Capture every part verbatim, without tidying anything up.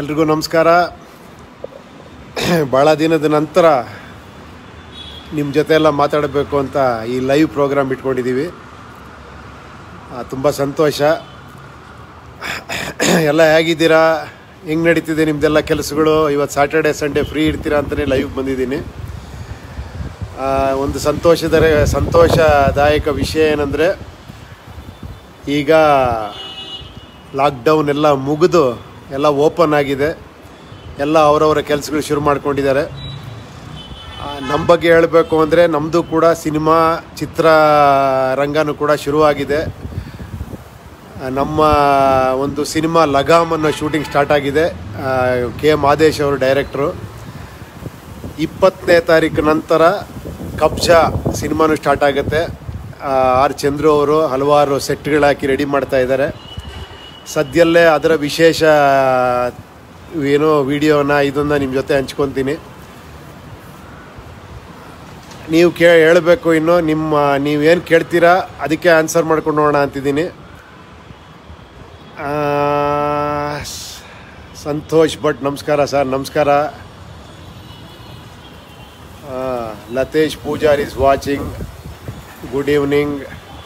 ಎಲ್ರಿಗೂ ನಮಸ್ಕಾರ. ಭಾಳ ದಿನದ ನಂತರ ನಿಮ್ಮ ಜೊತೆ ಎಲ್ಲ ಮಾತಾಡಬೇಕು ಅಂತ ಈ ಲೈವ್ ಪ್ರೋಗ್ರಾಮ್ ಇಟ್ಕೊಂಡಿದ್ದೀವಿ. ತುಂಬ ಸಂತೋಷ. ಎಲ್ಲ ಹೇಗಿದ್ದೀರಾ? ಹೆಂಗೆ ನಡೀತಿದೆ ನಿಮ್ಮದೆಲ್ಲ ಕೆಲಸಗಳು? ಇವತ್ತು ಸ್ಯಾಟರ್ಡೆ ಸಂಡೇ ಫ್ರೀ ಇರ್ತೀರಾ ಅಂತಲೇ ಲೈವ್ ಬಂದಿದ್ದೀನಿ. ಒಂದು ಸಂತೋಷದ ಸಂತೋಷದಾಯಕ ವಿಷಯ ಏನಂದರೆ, ಈಗ ಲಾಕ್ಡೌನ್ ಎಲ್ಲ ಮುಗಿದು ಎಲ್ಲ ಓಪನ್ ಆಗಿದೆ. ಎಲ್ಲ ಅವರವರ ಕೆಲಸಗಳು ಶುರು ಮಾಡ್ಕೊಂಡಿದ್ದಾರೆ. ನಮ್ಮ ಬಗ್ಗೆ ಹೇಳಬೇಕು ಅಂದರೆ, ನಮ್ಮದು ಕೂಡ ಸಿನಿಮಾ ಚಿತ್ರರಂಗನೂ ಕೂಡ ಶುರುವಾಗಿದೆ. ನಮ್ಮ ಒಂದು ಸಿನಿಮಾ ಲಗಾಮ್ ಅನ್ನೋ ಶೂಟಿಂಗ್ ಸ್ಟಾರ್ಟ್ ಆಗಿದೆ. ಕೆ ಮಾದೇಶ್ ಅವರು ಡೈರೆಕ್ಟ್ರು. ಇಪ್ಪತ್ತನೇ ತಾರೀಕು ನಂತರ ಕಬ್ಜಾ ಸಿನಿಮಾನು ಸ್ಟಾರ್ಟ್ ಆಗುತ್ತೆ. ಆರ್ ಚಂದ್ರು ಅವರು ಹಲವಾರು ಸೆಟ್ಗಳು ಹಾಕಿ ರೆಡಿ ಮಾಡ್ತಾ ಇದ್ದಾರೆ. ಸದ್ಯಲ್ಲೇ ಅದರ ವಿಶೇಷ ಏನೋ ವಿಡಿಯೋನ ಇದನ್ನು ನಿಮ್ಮ ಜೊತೆ ಹಂಚ್ಕೊತೀನಿ. ನೀವು ಕೇ ಹೇಳಬೇಕು. ಇನ್ನು ನಿಮ್ಮ ನೀವೇನು ಕೇಳ್ತೀರಾ ಅದಕ್ಕೆ ಆನ್ಸರ್ ಮಾಡ್ಕೊಂಡು ಹೋಗೋಣ ಅಂತಿದ್ದೀನಿ. ಸಂತೋಷ್ ಭಟ್ ನಮಸ್ಕಾರ ಸರ್. ನಮಸ್ಕಾರ. Latesh Pujar is watching. Good evening.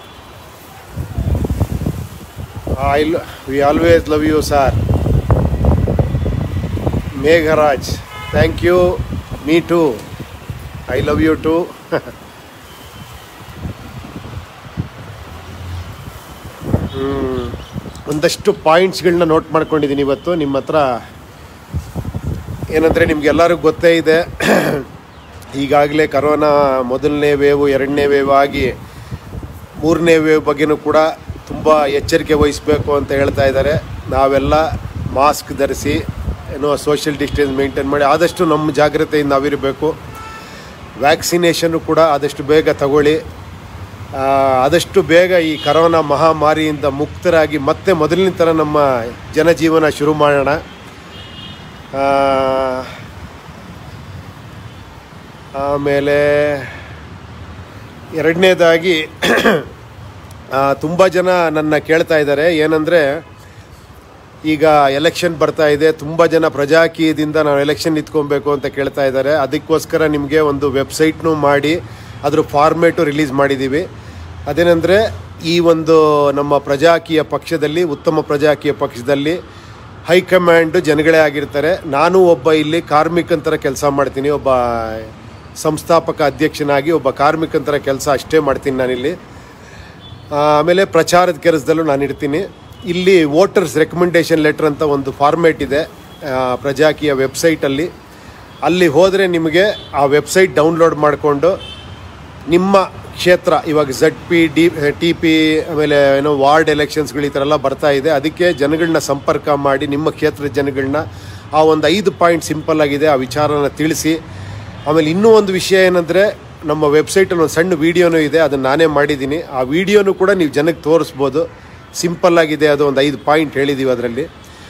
I we always love you sir. Megharaj, thank you. Me too. I love you too. ಹ್ಮ್ ಒಂದಷ್ಟು ಪಾಯಿಂಟ್ಸ್ಗಳನ್ನ ನೋಟ್ ಮಾಡ್ಕೊಂಡಿದ್ದೀನಿ ಇವತ್ತು ನಿಮ್ಮ ಹತ್ರ. ಏನಂದರೆ ನಿಮಗೆಲ್ಲರಿಗೂ ಗೊತ್ತೇ ಇದೆ, ಈಗಾಗಲೇ ಕರೋನಾ ಮೊದಲನೇ ವೇವು, ಎರಡನೇ ವೇವ್ ಆಗಿ ಮೂರನೇ ವೇವ್ ಬಗ್ಗೆನೂ ಕೂಡ ತುಂಬ ಎಚ್ಚರಿಕೆ ವಹಿಸಬೇಕು ಅಂತ ಹೇಳ್ತಾ ಇದ್ದಾರೆ. ನಾವೆಲ್ಲ ಮಾಸ್ಕ್ ಧರಿಸಿ, ಏನೋ ಸೋಷಿಯಲ್ ಡಿಸ್ಟೆನ್ಸ್ ಮೇಂಟೈನ್ ಮಾಡಿ ಆದಷ್ಟು ನಮ್ಮ ಜಾಗ್ರತೆಯಿಂದ ನಾವಿರಬೇಕು. ವ್ಯಾಕ್ಸಿನೇಷನ್ನು ಕೂಡ ಆದಷ್ಟು ಬೇಗ ತಗೊಳ್ಳಿ. ಆದಷ್ಟು ಬೇಗ ಈ ಕರೋನಾ ಮಹಾಮಾರಿಯಿಂದ ಮುಕ್ತರಾಗಿ ಮತ್ತೆ ಮೊದಲಿನ ಥರ ನಮ್ಮ ಜನಜೀವನ ಶುರು ಮಾಡೋಣ. ಆಮೇಲೆ ಎರಡನೇದಾಗಿ, ತುಂಬ ಜನ ನನ್ನ ಕೇಳ್ತಾ ಇದ್ದಾರೆ, ಏನಂದರೆ ಈಗ ಎಲೆಕ್ಷನ್ ಬರ್ತಾ ಇದೆ, ತುಂಬ ಜನ ಪ್ರಜಾಕೀಯದಿಂದ ನಾವು ಎಲೆಕ್ಷನ್ ನಿಂತ್ಕೊಬೇಕು ಅಂತ ಕೇಳ್ತಾ ಇದ್ದಾರೆ. ಅದಕ್ಕೋಸ್ಕರ ನಿಮಗೆ ಒಂದು ವೆಬ್ಸೈಟ್ನೂ ಮಾಡಿ ಅದ್ರ ಫಾರ್ಮೇಟು ರಿಲೀಸ್ ಮಾಡಿದ್ದೀವಿ. ಅದೇನೆಂದರೆ, ಈ ಒಂದು ನಮ್ಮ ಪ್ರಜಾಕೀಯ ಪಕ್ಷದಲ್ಲಿ, ಉತ್ತಮ ಪ್ರಜಾಕೀಯ ಪಕ್ಷದಲ್ಲಿ ಹೈಕಮಾಂಡು ಜನಗಳೇ ಆಗಿರ್ತಾರೆ. ನಾನು ಒಬ್ಬ ಇಲ್ಲಿ ಕಾರ್ಮಿಕಂತರ ಕೆಲಸ ಮಾಡ್ತೀನಿ. ಒಬ್ಬ ಸಂಸ್ಥಾಪಕ ಅಧ್ಯಕ್ಷನಾಗಿ ಒಬ್ಬ ಕಾರ್ಮಿಕಂತರ ಕೆಲಸ ಅಷ್ಟೇ ಮಾಡ್ತೀನಿ ನಾನಿಲ್ಲಿ. ಆಮೇಲೆ ಪ್ರಚಾರದ ಕೆಲಸದಲ್ಲೂ ನಾನು ಇರ್ತೀನಿ. ಇಲ್ಲಿ ವೋಟರ್ಸ್ ರೆಕಮೆಂಡೇಷನ್ ಲೆಟ್ರ್ ಅಂತ ಒಂದು ಫಾರ್ಮೇಟ್ ಇದೆ ಪ್ರಜಾಕೀಯ ವೆಬ್ಸೈಟಲ್ಲಿ. ಅಲ್ಲಿ ಹೋದರೆ ನಿಮಗೆ ಆ ವೆಬ್ಸೈಟ್ ಡೌನ್ಲೋಡ್ ಮಾಡಿಕೊಂಡು ನಿಮ್ಮ ಕ್ಷೇತ್ರ, ಇವಾಗ Z P D T P ಆಮೇಲೆ ಏನೋ ವಾರ್ಡ್ ಎಲೆಕ್ಷನ್ಸ್ಗಳು ಈ ಥರ ಎಲ್ಲ ಬರ್ತಾ ಇದೆ. ಅದಕ್ಕೆ ಜನಗಳನ್ನ ಸಂಪರ್ಕ ಮಾಡಿ ನಿಮ್ಮ ಕ್ಷೇತ್ರದ ಜನಗಳನ್ನ ಆ ಒಂದು ಐದು ಪಾಯಿಂಟ್ ಸಿಂಪಲ್ ಆಗಿದೆ ಆ ವಿಚಾರನ ತಿಳಿಸಿ. ಆಮೇಲೆ ಇನ್ನೂ ಒಂದು ವಿಷಯ ಏನಂದರೆ, ನಮ್ಮ ವೆಬ್ಸೈಟಲ್ಲಿ ಒಂದು ಸಣ್ಣ ವೀಡಿಯೋನೂ ಇದೆ, ಅದನ್ನು ನಾನೇ ಮಾಡಿದ್ದೀನಿ. ಆ ವಿಡಿಯೋನೂ ಕೂಡ ನೀವು ಜನಕ್ಕೆ ತೋರಿಸ್ಬೋದು. ಸಿಂಪಲ್ಲಾಗಿದೆ, ಅದು ಒಂದು ಐದು ಪಾಯಿಂಟ್ ಹೇಳಿದ್ದೀವಿ ಅದರಲ್ಲಿ.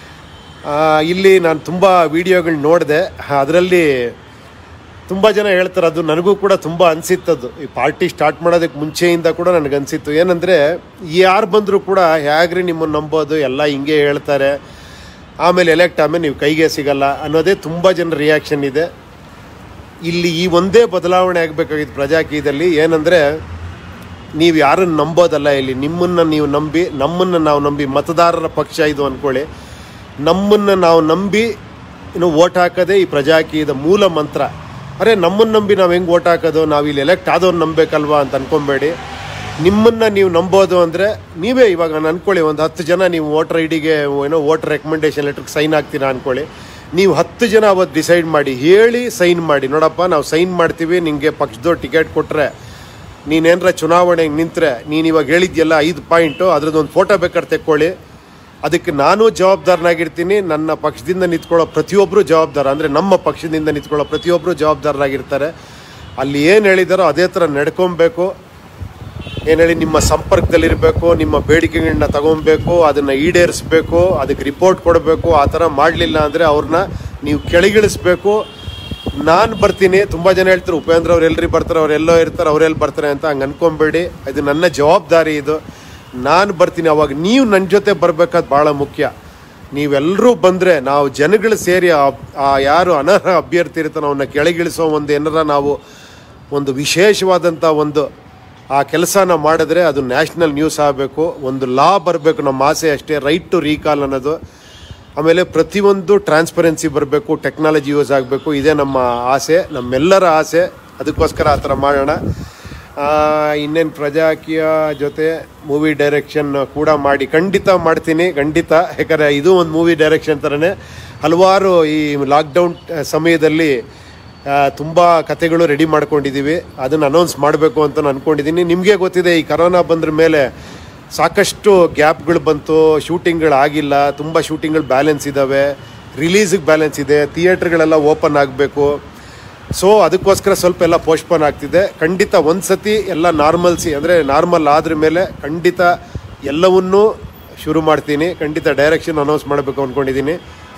ಇಲ್ಲಿ ನಾನು ತುಂಬ ವೀಡಿಯೋಗಳು ನೋಡಿದೆ. ಅದರಲ್ಲಿ ತುಂಬ ಜನ ಹೇಳ್ತಾರೆ, ಅದು ನನಗೂ ಕೂಡ ತುಂಬ ಅನಿಸಿತ್ತದು. ಈ ಪಾರ್ಟಿ ಸ್ಟಾರ್ಟ್ ಮಾಡೋದಕ್ಕೆ ಮುಂಚೆಯಿಂದ ಕೂಡ ನನಗನ್ಸಿತ್ತು. ಏನಂದರೆ, ಯಾರು ಬಂದರೂ ಕೂಡ ಹೇಗ್ರಿ ನಿಮ್ಮನ್ನು ನಂಬೋದು, ಎಲ್ಲ ಹಿಂಗೆ ಹೇಳ್ತಾರೆ, ಆಮೇಲೆ ಎಲೆಕ್ಟ್ ಆಮೇಲೆ ನೀವು ಕೈಗೆ ಸಿಗಲ್ಲ ಅನ್ನೋದೇ ತುಂಬ ಜನ ರಿಯಾಕ್ಷನ್ ಇದೆ. ಇಲ್ಲಿ ಈ ಒಂದೇ ಬದಲಾವಣೆ ಆಗಬೇಕಾಗಿತ್ತು ಪ್ರಜಾಕೀಯದಲ್ಲಿ. ಏನಂದರೆ, ನೀವು ಯಾರನ್ನು ನಂಬೋದಲ್ಲ, ಇಲ್ಲಿ ನಿಮ್ಮನ್ನು ನೀವು ನಂಬಿ, ನಮ್ಮನ್ನು ನಾವು ನಂಬಿ, ಮತದಾರರ ಪಕ್ಷ ಇದು ಅಂದ್ಕೊಳ್ಳಿ, ನಮ್ಮನ್ನು ನಾವು ನಂಬಿ ಇನ್ನು ಓಟ್ ಹಾಕೋದೇ ಈ ಪ್ರಜಾಕೀಯದ ಮೂಲ ಮಂತ್ರ. ಅರೆ, ನಮ್ಮನ್ನು ನಂಬಿ ನಾವು ಹೆಂಗೆ ಓಟ್ ಹಾಕೋದು, ನಾವು ಇಲ್ಲಿ ಎಲೆಕ್ಟ್ ಆದವ್ರು ನಂಬೇಕಲ್ವಾ ಅಂತ ಅಂದ್ಕೊಬೇಡಿ. ನಿಮ್ಮನ್ನು ನೀವು ನಂಬೋದು ಅಂದರೆ ನೀವೇ ಇವಾಗ ನಾನು ಅಂದ್ಕೊಳ್ಳಿ, ಒಂದು ಹತ್ತು ಜನ ನೀವು ವೋಟರ್ ಐ ಡಿಗೆ ಏನೋ ವೋಟರ್ ರೆಕಮೆಂಡೇಷನ್ ಲೆಟ್ರಿಗೆ ಸೈನ್ ಆಗ್ತೀರಾ ಅಂದ್ಕೊಳ್ಳಿ. ನೀವು ಹತ್ತು ಜನ ಅವತ್ತು ಡಿಸೈಡ್ ಮಾಡಿ, ಹೇಳಿ ಸೈನ್ ಮಾಡಿ, ನೋಡಪ್ಪ ನಾವು ಸೈನ್ ಮಾಡ್ತೀವಿ, ನಿಮಗೆ ಪಕ್ಷದವ್ರು ಟಿಕೆಟ್ ಕೊಟ್ಟರೆ, ನೀನೇನರ ಚುನಾವಣೆಗೆ ನಿಂತರೆ, ನೀನು ಇವಾಗ ಹೇಳಿದ್ಯಲ್ಲ ಐದು ಪಾಯಿಂಟು, ಅದ್ರದ್ದೊಂದು ಫೋಟೋ ಬೇಕಾದ್ರೆ ತೆಕ್ಕೊಳ್ಳಿ. ಅದಕ್ಕೆ ನಾನು ಜವಾಬ್ದಾರನಾಗಿರ್ತೀನಿ. ನನ್ನ ಪಕ್ಷದಿಂದ ನಿಂತ್ಕೊಳ್ಳೋ ಪ್ರತಿಯೊಬ್ಬರು ಜವಾಬ್ದಾರ, ಅಂದರೆ ನಮ್ಮ ಪಕ್ಷದಿಂದ ನಿಂತ್ಕೊಳ್ಳೋ ಪ್ರತಿಯೊಬ್ಬರು ಜವಾಬ್ದಾರರಾಗಿರ್ತಾರೆ. ಅಲ್ಲಿ ಏನು ಹೇಳಿದಾರೋ ಅದೇ ಥರ ನಡ್ಕೊಬೇಕು. ಏನು ಹೇಳಿ, ನಿಮ್ಮ ಸಂಪರ್ಕದಲ್ಲಿರಬೇಕು, ನಿಮ್ಮ ಬೇಡಿಕೆಗಳನ್ನ ತಗೊಬೇಕು, ಅದನ್ನು ಈಡೇರಿಸಬೇಕು, ಅದಕ್ಕೆ ರಿಪೋರ್ಟ್ ಕೊಡಬೇಕು. ಆ ಥರ ಮಾಡಲಿಲ್ಲ ಅಂದರೆ ಅವ್ರನ್ನ ನೀವು ಕೆಳಗಿಳಿಸ್ಬೇಕು. ನಾನು ಬರ್ತೀನಿ. ತುಂಬ ಜನ ಹೇಳ್ತಾರೆ, ಉಪೇಂದ್ರ ಅವ್ರು ಎಲ್ರಿ ಬರ್ತಾರೆ, ಅವರೆಲ್ಲೋ ಇರ್ತಾರೆ, ಅವರೆಲ್ಲಿ ಬರ್ತಾರೆ ಅಂತ. ಹಂಗೆ ಅನ್ಕೊಬೇಡಿ. ಇದು ನನ್ನ ಜವಾಬ್ದಾರಿ. ಇದು ನಾನು ಬರ್ತೀನಿ. ಅವಾಗ ನೀವು ನನ್ನ ಜೊತೆ ಬರಬೇಕಾದ್ ಭಾಳ ಮುಖ್ಯ. ನೀವೆಲ್ಲರೂ ಬಂದರೆ ನಾವು ಜನಗಳು ಸೇರಿ ಆ ಯಾರು ಅನರ್ಹ ಅಭ್ಯರ್ಥಿ ಇರ್ತಾನೆ ಅವನ್ನ ಕೆಳಗಿಳಿಸೋ ಒಂದು ಏನಾರ ನಾವು ಒಂದು ವಿಶೇಷವಾದಂಥ ಒಂದು ಆ ಕೆಲಸನ ಮಾಡಿದ್ರೆ ಅದು ನ್ಯಾಷನಲ್ ನ್ಯೂಸ್ ಆಗಬೇಕು. ಒಂದು ಲಾ ಬರಬೇಕು, ನಮ್ಮ ಆಸೆ ಅಷ್ಟೇ. ರೈಟ್ ಟು ರೀಕಾಲ್ ಅನ್ನೋದು. ಆಮೇಲೆ ಪ್ರತಿಯೊಂದು ಟ್ರಾನ್ಸ್ಪರೆನ್ಸಿ ಬರಬೇಕು, ಟೆಕ್ನಾಲಜಿ ಯೂಸ್ ಆಗಬೇಕು. ಇದೇ ನಮ್ಮ ಆಸೆ, ನಮ್ಮೆಲ್ಲರ ಆಸೆ. ಅದಕ್ಕೋಸ್ಕರ ಆ ಥರ ಮಾಡೋಣ. ಇನ್ನೇನು ಪ್ರಜಾಕೀಯ ಜೊತೆ ಮೂವಿ ಡೈರೆಕ್ಷನ್ ಕೂಡ ಮಾಡಿ ಖಂಡಿತ ಮಾಡ್ತೀನಿ, ಖಂಡಿತ. ಯಾಕಂದರೆ ಇದು ಒಂದು ಮೂವಿ ಡೈರೆಕ್ಷನ್ ಥರನೇ. ಹಲವಾರು ಈ ಲಾಕ್ಡೌನ್ ಸಮಯದಲ್ಲಿ ತುಂಬ ಕತೆಗಳು ರೆಡಿ ಮಾಡ್ಕೊಂಡಿದ್ದೀವಿ. ಅದನ್ನು ಅನೌನ್ಸ್ ಮಾಡಬೇಕು ಅಂತ ನಾನು ಅಂದ್ಕೊಂಡಿದ್ದೀನಿ. ನಿಮಗೆ ಗೊತ್ತಿದೆ, ಈ ಕರೋನಾ ಬಂದ್ರ ಮೇಲೆ ಸಾಕಷ್ಟು ಗ್ಯಾಪ್ಗಳು ಬಂತು, ಶೂಟಿಂಗ್ಗಳು ಆಗಿಲ್ಲ, ತುಂಬ ಶೂಟಿಂಗ್ಗಳು ಬ್ಯಾಲೆನ್ಸ್ ಇದ್ದಾವೆ, ರಿಲೀಸಿಗೆ ಬ್ಯಾಲೆನ್ಸ್ ಇದೆ, ಥಿಯೇಟ್ರ್ಗಳೆಲ್ಲ ಓಪನ್ ಆಗಬೇಕು. ಸೊ ಅದಕ್ಕೋಸ್ಕರ ಸ್ವಲ್ಪ ಎಲ್ಲ ಪೋಸ್ಟ್ಪೋನ್ ಆಗ್ತಿದೆ. ಖಂಡಿತ ಒಂದು ಸತಿ ಎಲ್ಲ ನಾರ್ಮಲ್ಸಿ ಅಂದರೆ ನಾರ್ಮಲ್ ಆದ್ರ ಮೇಲೆ ಖಂಡಿತ ಎಲ್ಲವನ್ನೂ ಶುರು ಮಾಡ್ತೀನಿ. ಖಂಡಿತ ಡೈರೆಕ್ಷನ್ ಅನೌನ್ಸ್ ಮಾಡಬೇಕು ಅಂದ್ಕೊಂಡಿದ್ದೀನಿ.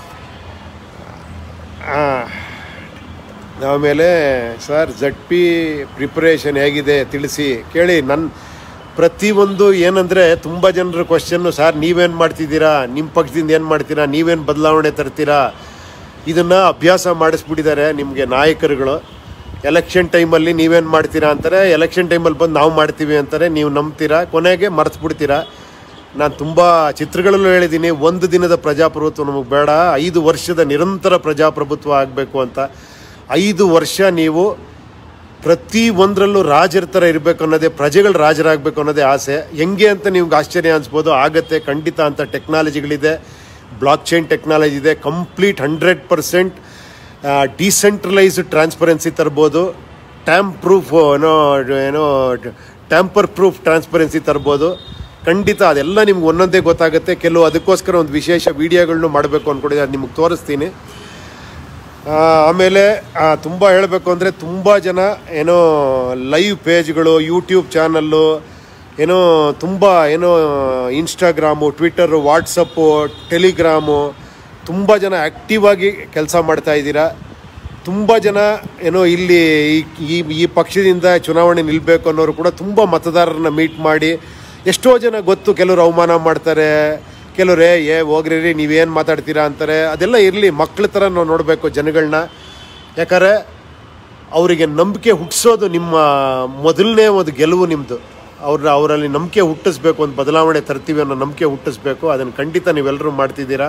ಆಮೇಲೆ ಸರ್ ಝಡ್ ಪಿ ಪ್ರಿಪ್ರೇಷನ್ ಹೇಗಿದೆ ತಿಳಿಸಿ ಕೇಳಿ. ನನ್ನ ಪ್ರತಿಯೊಂದು ಏನಂದರೆ ತುಂಬ ಜನರ ಕ್ವಶನ್ನು, ಸರ್ ನೀವೇನು ಮಾಡ್ತಿದ್ದೀರಾ, ನಿಮ್ಮ ಪಕ್ಷದಿಂದ ಏನು ಮಾಡ್ತೀರಾ, ನೀವೇನು ಬದಲಾವಣೆ ತರ್ತೀರಾ, ಇದನ್ನು ಅಭ್ಯಾಸ ಮಾಡಿಸ್ಬಿಟ್ಟಿದ್ದಾರೆ ನಿಮಗೆ ನಾಯಕರುಗಳು. ಎಲೆಕ್ಷನ್ ಟೈಮಲ್ಲಿ ನೀವೇನು ಮಾಡ್ತೀರಾ ಅಂತಾರೆ, ಎಲೆಕ್ಷನ್ ಟೈಮಲ್ಲಿ ಬಂದು ನಾವು ಮಾಡ್ತೀವಿ ಅಂತಾರೆ, ನೀವು ನಂಬ್ತೀರಾ, ಕೊನೆಗೆ ಮರೆತುಬಿಡ್ತೀರಾ. ನಾನು ತುಂಬ ಚಿತ್ರಗಳಲ್ಲೂ ಹೇಳಿದ್ದೀನಿ, ಒಂದು ದಿನದ ಪ್ರಜಾಪ್ರಭುತ್ವ ನಮಗೆ ಬೇಡ, ಐದು ವರ್ಷದ ನಿರಂತರ ಪ್ರಜಾಪ್ರಭುತ್ವ ಆಗಬೇಕು ಅಂತ. ಐದು ವರ್ಷ ನೀವು ಪ್ರತಿ ಒಂದರಲ್ಲೂ ರಾಜರ ಥರ ಇರಬೇಕು ಅನ್ನೋದೇ, ಪ್ರಜೆಗಳು ರಾಜರಾಗಬೇಕು ಅನ್ನೋದೇ ಆಸೆ. ಹೆಂಗೆ ಅಂತ ನಿಮ್ಗೆ ಆಶ್ಚರ್ಯ ಅನಿಸ್ಬೋದು, ಆಗತ್ತೆ ಖಂಡಿತ ಅಂತ. ಟೆಕ್ನಾಲಜಿಗಳಿದೆ, ಬ್ಲಾಕ್ ಚೈನ್ ಟೆಕ್ನಾಲಜಿ ಇದೆ, complete hundred percent decentralised transparency ತರ್ಬೋದು, ಟ್ಯಾಂಪ್ ಪ್ರೂಫ್ ಏನೋ ಏನೋ ಟ್ಯಾಂಪರ್ ಪ್ರೂಫ್ ಟ್ರಾನ್ಸ್ಪರೆನ್ಸಿ ತರ್ಬೋದು. ಖಂಡಿತ ಅದೆಲ್ಲ ನಿಮ್ಗೆ ಒಂದೊಂದೇ ಗೊತ್ತಾಗುತ್ತೆ. ಕೆಲವು ಅದಕ್ಕೋಸ್ಕರ ಒಂದು ವಿಶೇಷ ವೀಡಿಯೋಗಳನ್ನೂ ಮಾಡಬೇಕು ಅಂದ್ಕೊಂಡಿದ್ದೆ, ಅದು ನಿಮಗೆ ತೋರಿಸ್ತೀನಿ. ಆಮೇಲೆ ತುಂಬ ಹೇಳಬೇಕು ಅಂದರೆ ತುಂಬ ಜನ ಏನೋ ಲೈವ್ ಪೇಜ್ಗಳು, ಯೂಟ್ಯೂಬ್ ಚಾನಲ್ಲು, ಏನೋ ತುಂಬ ಏನೋ ಇನ್ಸ್ಟಾಗ್ರಾಮು, ಟ್ವಿಟ್ಟರು, ವಾಟ್ಸಪ್ಪು, ಟೆಲಿಗ್ರಾಮು, ತುಂಬ ಜನ ಆ್ಯಕ್ಟಿವ್ ಆಗಿ ಕೆಲಸ ಮಾಡ್ತಾಯಿದ್ದೀರಾ. ತುಂಬ ಜನ ಏನೋ ಇಲ್ಲಿ ಈ ಈ ಪಕ್ಷದಿಂದ ಚುನಾವಣೆ ನಿಲ್ಲಬೇಕು ಅನ್ನೋರು ಕೂಡ ತುಂಬ ಮತದಾರರನ್ನ ಮೀಟ್ ಮಾಡಿ, ಎಷ್ಟೋ ಜನ ಗೊತ್ತು, ಕೆಲವರು ಅವಮಾನ ಮಾಡ್ತಾರೆ, ಕೆಲವರೇ ಏ ಹೋಗ್ರಿ ನೀವೇನು ಮಾತಾಡ್ತೀರಾ ಅಂತಾರೆ. ಅದೆಲ್ಲ ಇರಲಿ, ಮಕ್ಕಳ ಥರ ನಾವು ನೋಡಬೇಕು ಜನಗಳನ್ನ. ಯಾಕಂದರೆ ಅವರಿಗೆ ನಂಬಿಕೆ ಹುಟ್ಟಿಸೋದು ನಿಮ್ಮ ಮೊದಲನೇ ಒಂದು ಗೆಲುವು ನಿಮ್ಮದು. ಅವ್ರ ಅವರಲ್ಲಿ ನಂಬಿಕೆ ಹುಟ್ಟಿಸ್ಬೇಕು, ಒಂದು ಬದಲಾವಣೆ ತರ್ತೀವಿ ಅನ್ನೋ ನಂಬಿಕೆ ಹುಟ್ಟಿಸ್ಬೇಕು. ಅದನ್ನು ಖಂಡಿತ ನೀವೆಲ್ಲರೂ ಮಾಡ್ತಿದ್ದೀರಾ.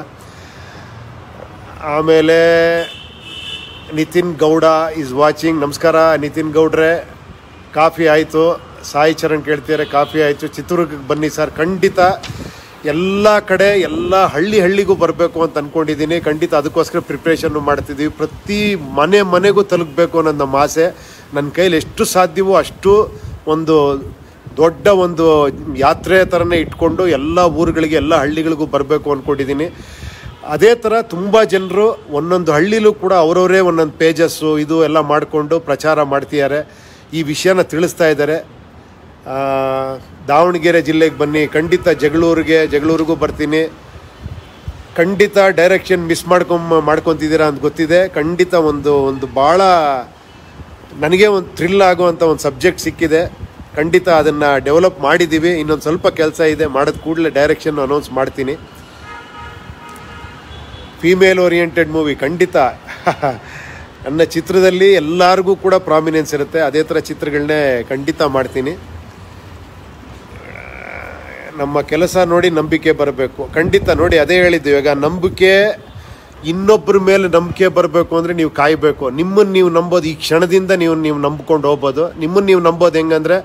ಆಮೇಲೆ ನಿತಿನ್ ಗೌಡ ಈಸ್ ವಾಚಿಂಗ್. ನಮಸ್ಕಾರ ನಿತಿನ್ ಗೌಡ್ರೆ. ಕಾಫಿ ಆಯಿತು, ಸಾಯಿ ಚರಣ್ ಕೇಳ್ತಿದ್ದಾರೆ, ಕಾಫಿ ಆಯಿತು. ಚಿತ್ರದುರ್ಗಕ್ಕೆ ಬನ್ನಿ ಸರ್. ಖಂಡಿತ ಎಲ್ಲ ಕಡೆ ಎಲ್ಲ ಹಳ್ಳಿ ಹಳ್ಳಿಗೂ ಬರಬೇಕು ಅಂತ ಅಂದ್ಕೊಂಡಿದ್ದೀನಿ. ಖಂಡಿತ ಅದಕ್ಕೋಸ್ಕರ ಪ್ರಿಪ್ರೇಷನ್ನು ಮಾಡ್ತಿದ್ದೀವಿ. ಪ್ರತಿ ಮನೆ ಮನೆಗೂ ತಲುಪಬೇಕು ಅನ್ನೋದು ನಮ್ಮ ಆಸೆ. ನನ್ನ ಕೈಲಿ ಎಷ್ಟು ಸಾಧ್ಯವೋ ಅಷ್ಟು ಒಂದು ದೊಡ್ಡ ಒಂದು ಯಾತ್ರೆ ಥರನೇ ಇಟ್ಕೊಂಡು ಎಲ್ಲ ಊರುಗಳಿಗೆ ಎಲ್ಲ ಹಳ್ಳಿಗಳಿಗೂ ಬರಬೇಕು ಅಂದ್ಕೊಂಡಿದ್ದೀನಿ. ಅದೇ ಥರ ತುಂಬ ಜನರು ಒಂದೊಂದು ಹಳ್ಳಿಲೂ ಕೂಡ ಅವರವರೇ ಒಂದೊಂದು ಪೇಜಸ್ಸು ಇದು ಎಲ್ಲ ಮಾಡಿಕೊಂಡು ಪ್ರಚಾರ ಮಾಡ್ತಿದ್ದಾರೆ, ಈ ವಿಷಯನ ತಿಳಿಸ್ತಾ ಇದ್ದಾರೆ. ದಾವಣಗೆರೆ ಜಿಲ್ಲೆಗೆ ಬನ್ನಿ, ಖಂಡಿತ ಜಗಳೂರಿಗೆ ಜಗಳೂರಿಗೂ ಬರ್ತೀನಿ. ಖಂಡಿತ ಡೈರೆಕ್ಷನ್ ಮಿಸ್ ಮಾಡ್ಕೊಂಬ ಮಾಡ್ಕೊತಿದ್ದೀರಾ ಅಂತ ಗೊತ್ತಿದೆ. ಖಂಡಿತ ಒಂದು ಒಂದು ಭಾಳ ನನಗೆ ಒಂದು ಥ್ರಿಲ್ ಆಗುವಂಥ ಒಂದು ಸಬ್ಜೆಕ್ಟ್ ಸಿಕ್ಕಿದೆ. ಖಂಡಿತ ಅದನ್ನು ಡೆವಲಪ್ ಮಾಡಿದ್ದೀವಿ. ಇನ್ನೊಂದು ಸ್ವಲ್ಪ ಕೆಲಸ ಇದೆ, ಮಾಡಿದ ಕೂಡಲೇ ಡೈರೆಕ್ಷನ್ ಅನೌನ್ಸ್ ಮಾಡ್ತೀನಿ. ಫೀಮೇಲ್ ಓರಿಯೆಂಟೆಡ್ ಮೂವಿ ಖಂಡಿತ ನನ್ನ ಚಿತ್ರದಲ್ಲಿ ಎಲ್ಲರಿಗೂ ಕೂಡ ಪ್ರಾಮಿನೆನ್ಸ್ ಇರುತ್ತೆ. ಅದೇ ಥರ ಚಿತ್ರಗಳನ್ನೇ ಖಂಡಿತ ಮಾಡ್ತೀನಿ. ನಮ್ಮ ಕೆಲಸ ನೋಡಿ ನಂಬಿಕೆ ಬರಬೇಕು. ಖಂಡಿತ ನೋಡಿ, ಅದೇ ಹೇಳಿದ್ದು. ಇವಾಗ ನಂಬಿಕೆ, ಇನ್ನೊಬ್ಬರ ಮೇಲೆ ನಂಬಿಕೆ ಬರಬೇಕು ಅಂದರೆ ನೀವು ಕಾಯಬೇಕು. ನಿಮ್ಮನ್ನು ನೀವು ನಂಬೋದು ಈ ಕ್ಷಣದಿಂದ ನೀವು ನೀವು ನಂಬ್ಕೊಂಡು ಹೋಗ್ಬೋದು. ನಿಮ್ಮನ್ನು ನೀವು ನಂಬೋದು ಹೆಂಗಂದರೆ,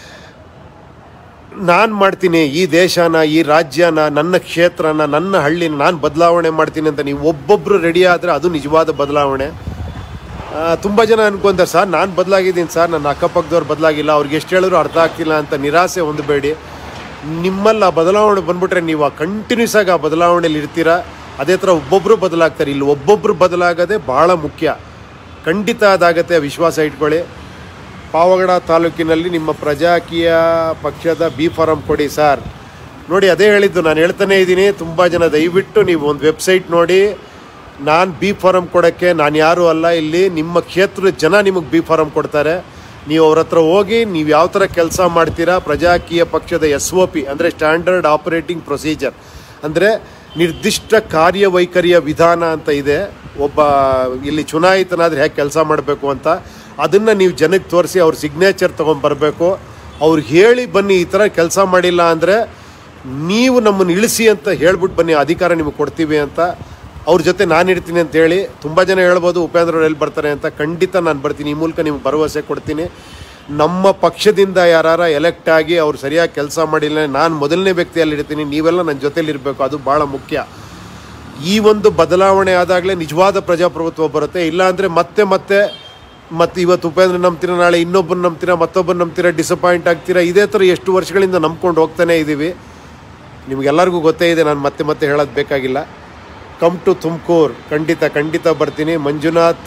ನಾನು ಮಾಡ್ತೀನಿ ಈ ದೇಶನ, ಈ ರಾಜ್ಯನ, ನನ್ನ ಕ್ಷೇತ್ರನ, ನನ್ನ ಹಳ್ಳಿನ ನಾನು ಬದಲಾವಣೆ ಮಾಡ್ತೀನಿ ಅಂತ ನೀವು ಒಬ್ಬೊಬ್ಬರು ರೆಡಿ ಆದರೆ ಅದು ನಿಜವಾದ ಬದಲಾವಣೆ. ತುಂಬ ಜನ ಅನ್ಕೊಂತಾರೆ, ಸರ್ ನಾನು ಬದಲಾಗಿದ್ದೀನಿ ಸರ್, ನನ್ನ ಅಕ್ಕಪಕ್ಕದವ್ರು ಬದಲಾಗಿಲ್ಲ, ಅವ್ರಿಗೆ ಎಷ್ಟು ಹೇಳಿದ್ರು ಅರ್ಥ ಆಗ್ತಿಲ್ಲ ಅಂತ ನಿರಾಸೆ ಹೊಂದಬೇಡಿ. ನಿಮ್ಮಲ್ಲಿ ಆ ಬದಲಾವಣೆ ಬಂದ್ಬಿಟ್ರೆ ನೀವು ಆ ಕಂಟಿನ್ಯೂಸ್ ಆಗಿ ಆ ಬದಲಾವಣೆಯಲ್ಲಿ ಇರ್ತೀರಾ. ಅದೇ ಥರ ಒಬ್ಬೊಬ್ಬರು ಬದಲಾಗ್ತಾರೆ. ಇಲ್ಲಿ ಒಬ್ಬೊಬ್ಬರು ಬದಲಾಗೋದೇ ಭಾಳ ಮುಖ್ಯ. ಖಂಡಿತ ಅದಾಗತ್ತೆ, ವಿಶ್ವಾಸ ಇಟ್ಕೊಳ್ಳಿ. ಪಾವಗಡ ತಾಲೂಕಿನಲ್ಲಿ ನಿಮ್ಮ ಪ್ರಜಾಕೀಯ ಪಕ್ಷದ ಬಿ ಫಾರಂ ಕೊಡಿ ಸರ್. ನೋಡಿ, ಅದೇ ಹೇಳಿದ್ದು, ನಾನು ಹೇಳ್ತಾನೆ ಇದ್ದೀನಿ. ತುಂಬ ಜನ ದಯವಿಟ್ಟು ನೀವು ಒಂದು ವೆಬ್ಸೈಟ್ ನೋಡಿ. ನಾನು ಬಿ ಫಾರಂ ಕೊಡೋಕ್ಕೆ ನಾನು ಯಾರೂ ಅಲ್ಲ. ಇಲ್ಲಿ ನಿಮ್ಮ ಕ್ಷೇತ್ರದ ಜನ ನಿಮಗೆ ಬಿ ಫಾರಂ ಕೊಡ್ತಾರೆ. ನೀವು ಅವ್ರ ಹತ್ರ ಹೋಗಿ ನೀವು ಯಾವ ಥರ ಕೆಲಸ ಮಾಡ್ತೀರಾ, ಪ್ರಜಾಕೀಯ ಪಕ್ಷದ ಎಸ್ ಒ ಪಿ ಅಂದರೆ ಸ್ಟ್ಯಾಂಡರ್ಡ್ ಆಪರೇಟಿಂಗ್ ಪ್ರೊಸೀಜರ್, ಅಂದರೆ ನಿರ್ದಿಷ್ಟ ಕಾರ್ಯವೈಖರಿಯ ವಿಧಾನ ಅಂತ ಇದೆ. ಒಬ್ಬ ಇಲ್ಲಿ ಚುನಾಯಿತನಾದರೆ ಹೇಗೆ ಕೆಲಸ ಮಾಡಬೇಕು ಅಂತ ಅದನ್ನು ನೀವು ಜನಕ್ಕೆ ತೋರಿಸಿ ಅವ್ರ ಸಿಗ್ನೇಚರ್ ತೊಗೊಂಬರ್ಬೇಕು. ಅವ್ರು ಹೇಳಿ ಬನ್ನಿ ಈ ಥರ ಕೆಲಸ ಮಾಡಿಲ್ಲ ಅಂದರೆ ನೀವು ನಮ್ಮನ್ನು ಇಳಿಸಿ ಅಂತ ಹೇಳ್ಬಿಟ್ಟು ಬನ್ನಿ, ಅಧಿಕಾರ ನಿಮಗೆ ಕೊಡ್ತೀವಿ ಅಂತ. ಅವ್ರ ಜೊತೆ ನಾನು ಇರ್ತೀನಿ ಅಂತೇಳಿ. ತುಂಬ ಜನ ಹೇಳ್ಬೋದು ಉಪೇಂದ್ರ ಅವ್ರು ಎಲ್ಲಿ ಬರ್ತಾರೆ ಅಂತ. ಖಂಡಿತ ನಾನು ಬರ್ತೀನಿ. ಈ ಮೂಲಕ ನಿಮ್ಗೆ ಭರವಸೆ ಕೊಡ್ತೀನಿ. ನಮ್ಮ ಪಕ್ಷದಿಂದ ಯಾರು ಎಲೆಕ್ಟ್ ಆಗಿ ಅವ್ರು ಸರಿಯಾಗಿ ಕೆಲಸ ಮಾಡಿಲ್ಲ, ನಾನು ಮೊದಲನೇ ವ್ಯಕ್ತಿಯಲ್ಲಿ ಇರ್ತೀನಿ, ನೀವೆಲ್ಲ ನನ್ನ ಜೊತೆಲಿರಬೇಕು. ಅದು ಭಾಳ ಮುಖ್ಯ. ಈ ಒಂದು ಬದಲಾವಣೆ ಆದಾಗಲೇ ನಿಜವಾದ ಪ್ರಜಾಪ್ರಭುತ್ವ ಬರುತ್ತೆ. ಇಲ್ಲಾಂದರೆ ಮತ್ತೆ ಮತ್ತೆ ಮತ್ತು ಇವತ್ತು ಉಪೇಂದ್ರ ನಂಬ್ತೀರ, ನಾಳೆ ಇನ್ನೊಬ್ಬರು ನಂಬ್ತೀರ, ಮತ್ತೊಬ್ಬರು ನಂಬ್ತೀರ, ಡಿಸಪಾಯಿಂಟ್ ಆಗ್ತೀರಾ. ಇದೇ ಥರ ಎಷ್ಟು ವರ್ಷಗಳಿಂದ ನಂಬ್ಕೊಂಡು ಹೋಗ್ತಾನೇ ಇದ್ದೀವಿ. ನಿಮಗೆಲ್ಲರಿಗೂ ಗೊತ್ತೇ ಇದೆ, ನಾನು ಮತ್ತೆ ಮತ್ತೆ ಹೇಳೋದು ಬೇಕಾಗಿಲ್ಲ. ಕಮ್ ಟು ತುಮಕೂರು, ಖಂಡಿತ ಖಂಡಿತ ಬರ್ತೀನಿ. ಮಂಜುನಾಥ್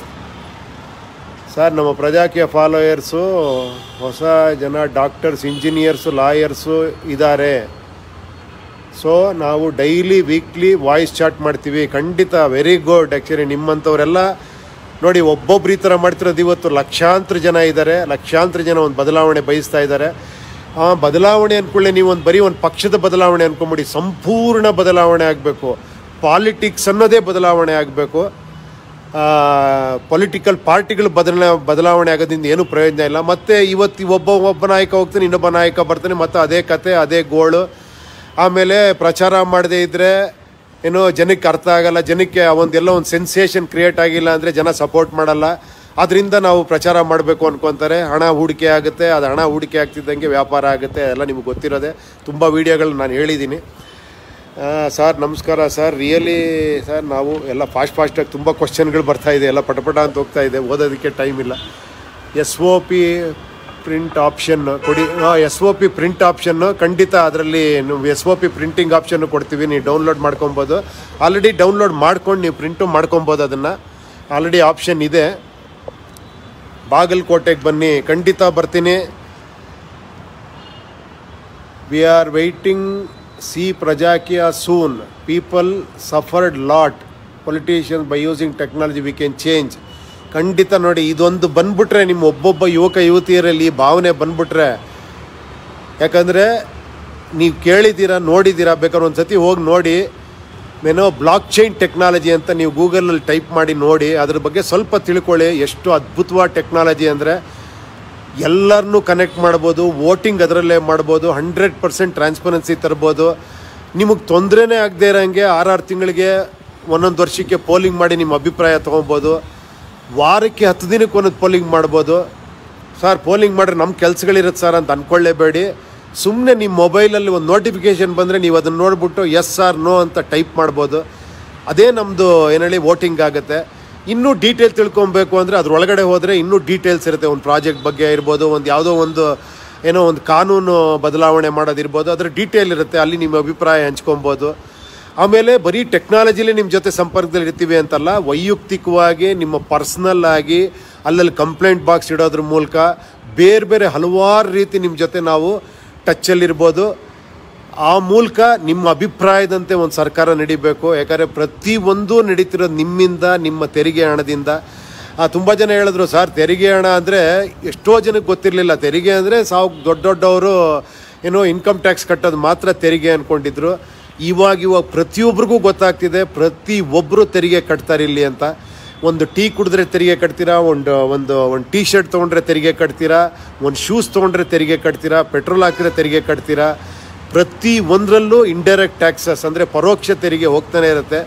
ಸರ್, ನಮ್ಮ ಪ್ರಜಾಕೀಯ ಫಾಲೋಯರ್ಸು ಹೊಸ ಜನ ಡಾಕ್ಟರ್ಸ್, ಇಂಜಿನಿಯರ್ಸು, ಲಾಯರ್ಸು ಇದ್ದಾರೆ. ಸೊ ನಾವು ಡೈಲಿ ವೀಕ್ಲಿ ವಾಯ್ಸ್ ಚಾಟ್ ಮಾಡ್ತೀವಿ. ಖಂಡಿತ ವೆರಿ ಗುಡ್. ಆ್ಯಕ್ಚುಲಿ ನಿಮ್ಮಂಥವರೆಲ್ಲ ನೋಡಿ, ಒಬ್ಬೊಬ್ರು ಈ ಥರ ಮಾಡ್ತಿರೋದು ಇವತ್ತು ಲಕ್ಷಾಂತರ ಜನ ಇದ್ದಾರೆ. ಲಕ್ಷಾಂತರ ಜನ ಒಂದು ಬದಲಾವಣೆ ಬಯಸ್ತಾ ಇದ್ದಾರೆ. ಆ ಬದಲಾವಣೆ ಅಂದ್ಕೊಳ್ಳಿ, ನೀವು ಒಂದು ಬರೀ ಒಂದು ಪಕ್ಷದ ಬದಲಾವಣೆ ಅಂದ್ಕೊಂಬಿಡಿ. ಸಂಪೂರ್ಣ ಬದಲಾವಣೆ ಆಗಬೇಕು. ಪಾಲಿಟಿಕ್ಸ್ ಅನ್ನೋದೇ ಬದಲಾವಣೆ ಆಗಬೇಕು. ಪೊಲಿಟಿಕಲ್ ಪಾರ್ಟಿಗಳು ಬದಲ ಬದಲಾವಣೆ ಆಗೋದ್ರಿಂದ ಏನೂ ಪ್ರಯೋಜನ ಇಲ್ಲ. ಮತ್ತು ಇವತ್ತು ಒಬ್ಬ ಒಬ್ಬ ನಾಯಕ ಹೋಗ್ತಾನೆ, ಇನ್ನೊಬ್ಬ ನಾಯಕ ಬರ್ತಾನೆ, ಮತ್ತು ಅದೇ ಕತೆ, ಅದೇ ಗೋಳು. ಆಮೇಲೆ ಪ್ರಚಾರ ಮಾಡದೇ ಇದ್ದರೆ ಏನೋ ಜನಕ್ಕೆ ಅರ್ಥ ಆಗಲ್ಲ. ಜನಕ್ಕೆ ಒಂದೆಲ್ಲ ಒಂದು ಸೆನ್ಸೇಷನ್ ಕ್ರಿಯೇಟ್ ಆಗಿಲ್ಲ ಅಂದರೆ ಜನ ಸಪೋರ್ಟ್ ಮಾಡಲ್ಲ. ಅದರಿಂದ ನಾವು ಪ್ರಚಾರ ಮಾಡಬೇಕು ಅನ್ಕೊತಾರೆ. ಹಣ ಹೂಡಿಕೆ ಆಗುತ್ತೆ. ಅದು ಹಣ ಹೂಡಿಕೆ ಆಗ್ತಿದ್ದಂಗೆ ವ್ಯಾಪಾರ ಆಗುತ್ತೆ. ಎಲ್ಲ ನಿಮ್ಗೆ ಗೊತ್ತಿರೋದೆ. ತುಂಬ ವೀಡಿಯೋಗಳು ನಾನು ಹೇಳಿದ್ದೀನಿ. ಸರ್ ನಮಸ್ಕಾರ ಸರ್. ರಿಯಲಿ ಸರ್, ನಾವು ಎಲ್ಲ ಫಾಸ್ಟ್ ಫಾಸ್ಟಾಗಿ ತುಂಬ ಕ್ವಶನ್ಗಳು ಬರ್ತಾಯಿದೆ. ಎಲ್ಲ ಪಟಪಟ ಅಂತ ಹೋಗ್ತಾ ಇದೆ, ಓದೋದಕ್ಕೆ ಟೈಮ್ ಇಲ್ಲ. S O P print option ಕೊಡಿ. ಎಸ್ ಒ ಪಿ ಪ್ರಿಂಟ್ ಆಪ್ಷನ್ನು ಖಂಡಿತ ಅದರಲ್ಲಿ ನೀವು ಎಸ್ ಒ ಪಿ ಪ್ರಿಂಟಿಂಗ್ ಆಪ್ಷನ್ನು ಕೊಡ್ತೀವಿ. ನೀವು ಡೌನ್ಲೋಡ್ ಮಾಡ್ಕೊಬೋದು. ಆಲ್ರೆಡಿ ಡೌನ್ಲೋಡ್ ಮಾಡ್ಕೊಂಡು ನೀವು ಪ್ರಿಂಟು ಮಾಡ್ಕೊಬೋದು. ಅದನ್ನು ಆಲ್ರೆಡಿ ಆಪ್ಷನ್ ಇದೆ. ಬಾಗಲಕೋಟೆಗೆ ಬನ್ನಿ, ಖಂಡಿತ ಬರ್ತೀನಿ. We are waiting see Prajakiya soon. People suffered lot. Politicians by using technology we can change. ಖಂಡಿತ ನೋಡಿ, ಇದೊಂದು ಬಂದ್ಬಿಟ್ರೆ ನಿಮ್ಮ ಒಬ್ಬೊಬ್ಬ ಯುವಕ ಯುವತಿಯರಲ್ಲಿ ಈ ಭಾವನೆ ಬಂದ್ಬಿಟ್ರೆ, ಯಾಕಂದರೆ ನೀವು ಕೇಳಿದ್ದೀರಾ, ನೋಡಿದ್ದೀರಾ, ಬೇಕಾದ್ರೆ ಒಂದು ಸತಿ ಹೋಗಿ ನೋಡಿ. ಏನೋ ಬ್ಲಾಕ್ ಚೈನ್ ಟೆಕ್ನಾಲಜಿ ಅಂತ ನೀವು ಗೂಗಲಲ್ಲಿ ಟೈಪ್ ಮಾಡಿ ನೋಡಿ. ಅದ್ರ ಬಗ್ಗೆ ಸ್ವಲ್ಪ ತಿಳ್ಕೊಳ್ಳಿ. ಎಷ್ಟು ಅದ್ಭುತವಾದ ಟೆಕ್ನಾಲಜಿ ಅಂದರೆ ಎಲ್ಲರನ್ನೂ ಕನೆಕ್ಟ್ ಮಾಡ್ಬೋದು. ವೋಟಿಂಗ್ ಅದರಲ್ಲೇ ಮಾಡ್ಬೋದು. ಹಂಡ್ರೆಡ್ ಪರ್ಸೆಂಟ್ ಟ್ರಾನ್ಸ್ಪರೆನ್ಸಿ ತರ್ಬೋದು. ನಿಮಗೆ ತೊಂದರೆನೇ ಆಗದೆ ಇರೋಂಗೆ ಆರಾರು ತಿಂಗಳಿಗೆ ಒಂದೊಂದು ವರ್ಷಕ್ಕೆ ಪೋಲಿಂಗ್ ಮಾಡಿ ನಿಮ್ಮ ಅಭಿಪ್ರಾಯ ತೊಗೊಬೋದು. ವಾರಕ್ಕೆ ಹತ್ತು ದಿನಕ್ಕೆ ಒಂದೊಂದು ಪೋಲಿಂಗ್ ಮಾಡ್ಬೋದು. ಸರ್ ಪೋಲಿಂಗ್ ಮಾಡಿದ್ರೆ ನಮ್ಮ ಕೆಲಸಗಳಿರುತ್ತೆ ಸರ್ ಅಂತ ಅಂದ್ಕೊಳ್ಳೇಬೇಡಿ. ಸುಮ್ಮನೆ ನಿಮ್ಮ ಮೊಬೈಲಲ್ಲಿ ಒಂದು ನೋಟಿಫಿಕೇಷನ್ ಬಂದರೆ ನೀವು ಅದನ್ನು ನೋಡಿಬಿಟ್ಟು ಎಸ್ ಆರ್ ನೋ ಅಂತ ಟೈಪ್ ಮಾಡ್ಬೋದು. ಅದೇ ನಮ್ಮದು ಏನೇಳಿ ವೋಟಿಂಗ್ ಆಗುತ್ತೆ. ಇನ್ನೂ ಡೀಟೇಲ್ ತಿಳ್ಕೊಬೇಕು ಅಂದರೆ ಅದ್ರೊಳಗಡೆ ಹೋದರೆ ಇನ್ನೂ ಡೀಟೇಲ್ಸ್ ಇರುತ್ತೆ. ಒಂದು ಪ್ರಾಜೆಕ್ಟ್ ಬಗ್ಗೆ ಇರ್ಬೋದು, ಒಂದು ಯಾವುದೋ ಒಂದು ಏನೋ ಒಂದು ಕಾನೂನು ಬದಲಾವಣೆ ಮಾಡೋದಿರ್ಬೋದು, ಅದರ ಡೀಟೇಲ್ ಇರುತ್ತೆ. ಅಲ್ಲಿ ನಿಮ್ಮ ಅಭಿಪ್ರಾಯ ಹಂಚ್ಕೊಬೋದು. ಆಮೇಲೆ ಬರೀ ಟೆಕ್ನಾಲಜಿಲಿ ನಿಮ್ಮ ಜೊತೆ ಸಂಪರ್ಕದಲ್ಲಿ ಇರ್ತೀವಿ ಅಂತಲ್ಲ, ವೈಯಕ್ತಿಕವಾಗಿ ನಿಮ್ಮ ಪರ್ಸ್ನಲ್ ಆಗಿ ಅಲ್ಲಲ್ಲಿ ಕಂಪ್ಲೇಂಟ್ ಬಾಕ್ಸ್ ಇಡೋದ್ರ ಮೂಲಕ ಬೇರೆ ಬೇರೆ ಹಲವಾರು ರೀತಿ ನಿಮ್ಮ ಜೊತೆ ನಾವು ಟಚ್ಚಲ್ಲಿರ್ಬೋದು. ಆ ಮೂಲಕ ನಿಮ್ಮ ಅಭಿಪ್ರಾಯದಂತೆ ಒಂದು ಸರ್ಕಾರ ನಡಿಬೇಕು. ಯಾಕಂದರೆ ಪ್ರತಿಯೊಂದು ನಡೀತಿರೋದು ನಿಮ್ಮಿಂದ, ನಿಮ್ಮ ತೆರಿಗೆ ಹಣದಿಂದ. ತುಂಬ ಜನ ಹೇಳಿದ್ರು ಸರ್ ತೆರಿಗೆ ಹಣ ಅಂದರೆ ಎಷ್ಟೋ ಜನಕ್ಕೆ ಗೊತ್ತಿರಲಿಲ್ಲ. ತೆರಿಗೆ ಅಂದರೆ ಸಾವು ದೊಡ್ಡ ದೊಡ್ಡವರು ಏನೋ ಇನ್ಕಮ್ ಟ್ಯಾಕ್ಸ್ ಕಟ್ಟೋದು ಮಾತ್ರ ತೆರಿಗೆ ಅಂದ್ಕೊಂಡಿದ್ರು. ಇವಾಗ ಇವಾಗ ಪ್ರತಿಯೊಬ್ಬರಿಗೂ ಗೊತ್ತಾಗ್ತಿದೆ ಪ್ರತಿ ಒಬ್ಬರು ತೆರಿಗೆ ಕಟ್ತಾರೆ ಇಲ್ಲಿ ಅಂತ. ಒಂದು ಟೀ ಕುಡಿದ್ರೆ ತೆರಿಗೆ ಕಟ್ತೀರಾ, ಒಂದು ಒಂದು ಒಂದು ಟೀ ಶರ್ಟ್ ತೊಗೊಂಡ್ರೆ ತೆರಿಗೆ ಕಟ್ತೀರಾ, ಒಂದು ಶೂಸ್ ತೊಗೊಂಡ್ರೆ ತೆರಿಗೆ ಕಟ್ತೀರಾ, ಪೆಟ್ರೋಲ್ ಹಾಕಿದ್ರೆ ತೆರಿಗೆ ಕಟ್ತೀರಾ. ಪ್ರತಿ ಒಂದರಲ್ಲೂ ಇಂಡೈರೆಕ್ಟ್ ಟ್ಯಾಕ್ಸಸ್ ಅಂದರೆ ಪರೋಕ್ಷ ತೆರಿಗೆ ಹೋಗ್ತಾನೆ ಇರುತ್ತೆ.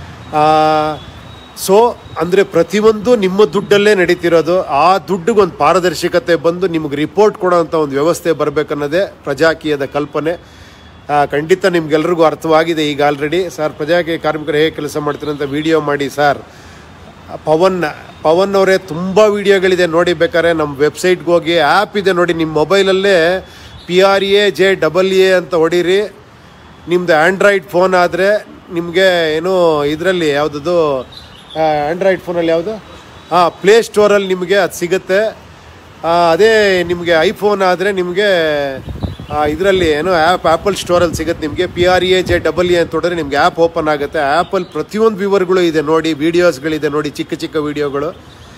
ಸೊ ಅಂದರೆ ಪ್ರತಿಯೊಂದು ನಿಮ್ಮ ದುಡ್ಡಲ್ಲೇ ನಡೀತಿರೋದು. ಆ ದುಡ್ಡಿಗೆ ಒಂದು ಪಾರದರ್ಶಕತೆ ಬಂದು ನಿಮಗೆ ರಿಪೋರ್ಟ್ ಕೊಡೋವಂಥ ಒಂದು ವ್ಯವಸ್ಥೆ ಬರಬೇಕನ್ನೋದೇ ಪ್ರಜಾಕೀಯದ ಕಲ್ಪನೆ. ಖಂಡಿತ ನಿಮ್ಗೆಲ್ರಿಗೂ ಅರ್ಥವಾಗಿದೆ ಈಗ ಆಲ್ರೆಡಿ. ಸರ್ ಪ್ರಜಾಕೀಯ ಕಾರ್ಮಿಕರು ಹೇಗೆ ಕೆಲಸ ಮಾಡ್ತಾರೆ ಅಂತ ವಿಡಿಯೋ ಮಾಡಿ ಸರ್. ಪವನ್ ಪವನ್ ಅವರೇ ತುಂಬ ವೀಡಿಯೋಗಳಿದೆ ನೋಡಿ. ಬೇಕಾದ್ರೆ ನಮ್ಮ ವೆಬ್ಸೈಟ್ಗೆ ಹೋಗಿ ಆ್ಯಪ್ ಇದೆ ನೋಡಿ, ನಿಮ್ಮ ಮೊಬೈಲಲ್ಲೇ P R A J double A ಅಂತ ಹೊಡೀರಿ. ನಿಮ್ಮದು ಆ್ಯಂಡ್ರಾಯ್ಡ್ ಫೋನ್ ಆದರೆ ನಿಮಗೆ ಏನು ಇದರಲ್ಲಿ ಯಾವುದದು ಆ್ಯಂಡ್ರಾಯ್ಡ್ ಫೋನಲ್ಲಿ ಯಾವುದು ಹಾಂ ಪ್ಲೇಸ್ಟೋರಲ್ಲಿ ನಿಮಗೆ ಅದು ಸಿಗುತ್ತೆ. ಅದೇ ನಿಮಗೆ ಐಫೋನ್ ಆದರೆ ನಿಮಗೆ ಇದರಲ್ಲಿ ಏನೋ ಆ್ಯಪ್ ಆ್ಯಪಲ್ ಸ್ಟೋರಲ್ಲಿ ಸಿಗುತ್ತೆ ನಿಮಗೆ. P R A J double A ಅಂತ ಹೊಡೆದ್ರೆ ನಿಮಗೆ ಆ್ಯಪ್ ಓಪನ್ ಆಗುತ್ತೆ. ಆ್ಯಪಲ್ಲಿ ಪ್ರತಿಯೊಂದು ವ್ಯೂವರ್ಗಳು ಇದೆ ನೋಡಿ, ವೀಡಿಯೋಸ್ಗಳಿದೆ ನೋಡಿ, ಚಿಕ್ಕ ಚಿಕ್ಕ ವೀಡಿಯೋಗಳು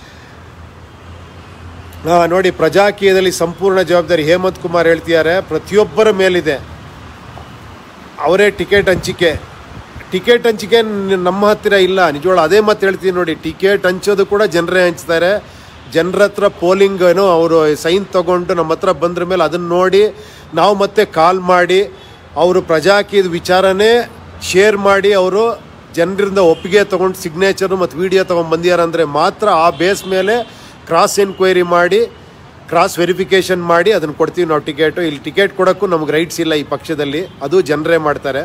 ನೋಡಿ. ಪ್ರಜಾಕೀಯದಲ್ಲಿ ಸಂಪೂರ್ಣ ಜವಾಬ್ದಾರಿ ಹೇಮಂತ್ ಕುಮಾರ್ ಹೇಳ್ತಿದ್ದಾರೆ, ಪ್ರತಿಯೊಬ್ಬರ ಮೇಲಿದೆ. ಅವರೇ ಟಿಕೆಟ್ ಹಂಚಿಕೆ ಟಿಕೆಟ್ ಹಂಚಿಕೆ ನಮ್ಮ ಹತ್ತಿರ ಇಲ್ಲ. ನಿಜವಾಗ್ಲೂ ಅದೇ ಮಾತು ಹೇಳ್ತೀನಿ ನೋಡಿ, ಟಿಕೆಟ್ ಹಂಚೋದು ಕೂಡ ಜನರೇ ಹಂಚ್ತಾರೆ. ಜನರ ಹತ್ರ ಪೋಲಿಂಗ್ ಏನೋ ಅವರು ಸೈನ್ ತೊಗೊಂಡು ನಮ್ಮ ಹತ್ರ ಬಂದ್ರ ಮೇಲೆ ಅದನ್ನು ನೋಡಿ ನಾವು ಮತ್ತೆ ಕಾಲ್ ಮಾಡಿ ಅವರು ಪ್ರಜಾಕೀಯದ ವಿಚಾರನೇ ಶೇರ್ ಮಾಡಿ ಅವರು ಜನರಿಂದ ಒಪ್ಪಿಗೆ ತೊಗೊಂಡು ಸಿಗ್ನೇಚರು ಮತ್ತು ವಿಡಿಯೋ ತೊಗೊಂಡು ಬಂದಿಯಾರಂದರೆ ಮಾತ್ರ ಆ ಬೇಸ್ ಮೇಲೆ ಕ್ರಾಸ್ ಎನ್ಕ್ವೈರಿ ಮಾಡಿ ಕ್ರಾಸ್ ವೆರಿಫಿಕೇಷನ್ ಮಾಡಿ ಅದನ್ನು ಕೊಡ್ತೀವಿ ನಾವು ಟಿಕೆಟು. ಇಲ್ಲಿ ಟಿಕೆಟ್ ಕೊಡೋಕ್ಕೂ ನಮ್ಗೆ ರೈಟ್ಸ್ ಇಲ್ಲ ಈ ಪಕ್ಷದಲ್ಲಿ, ಅದು ಜನರೇ ಮಾಡ್ತಾರೆ.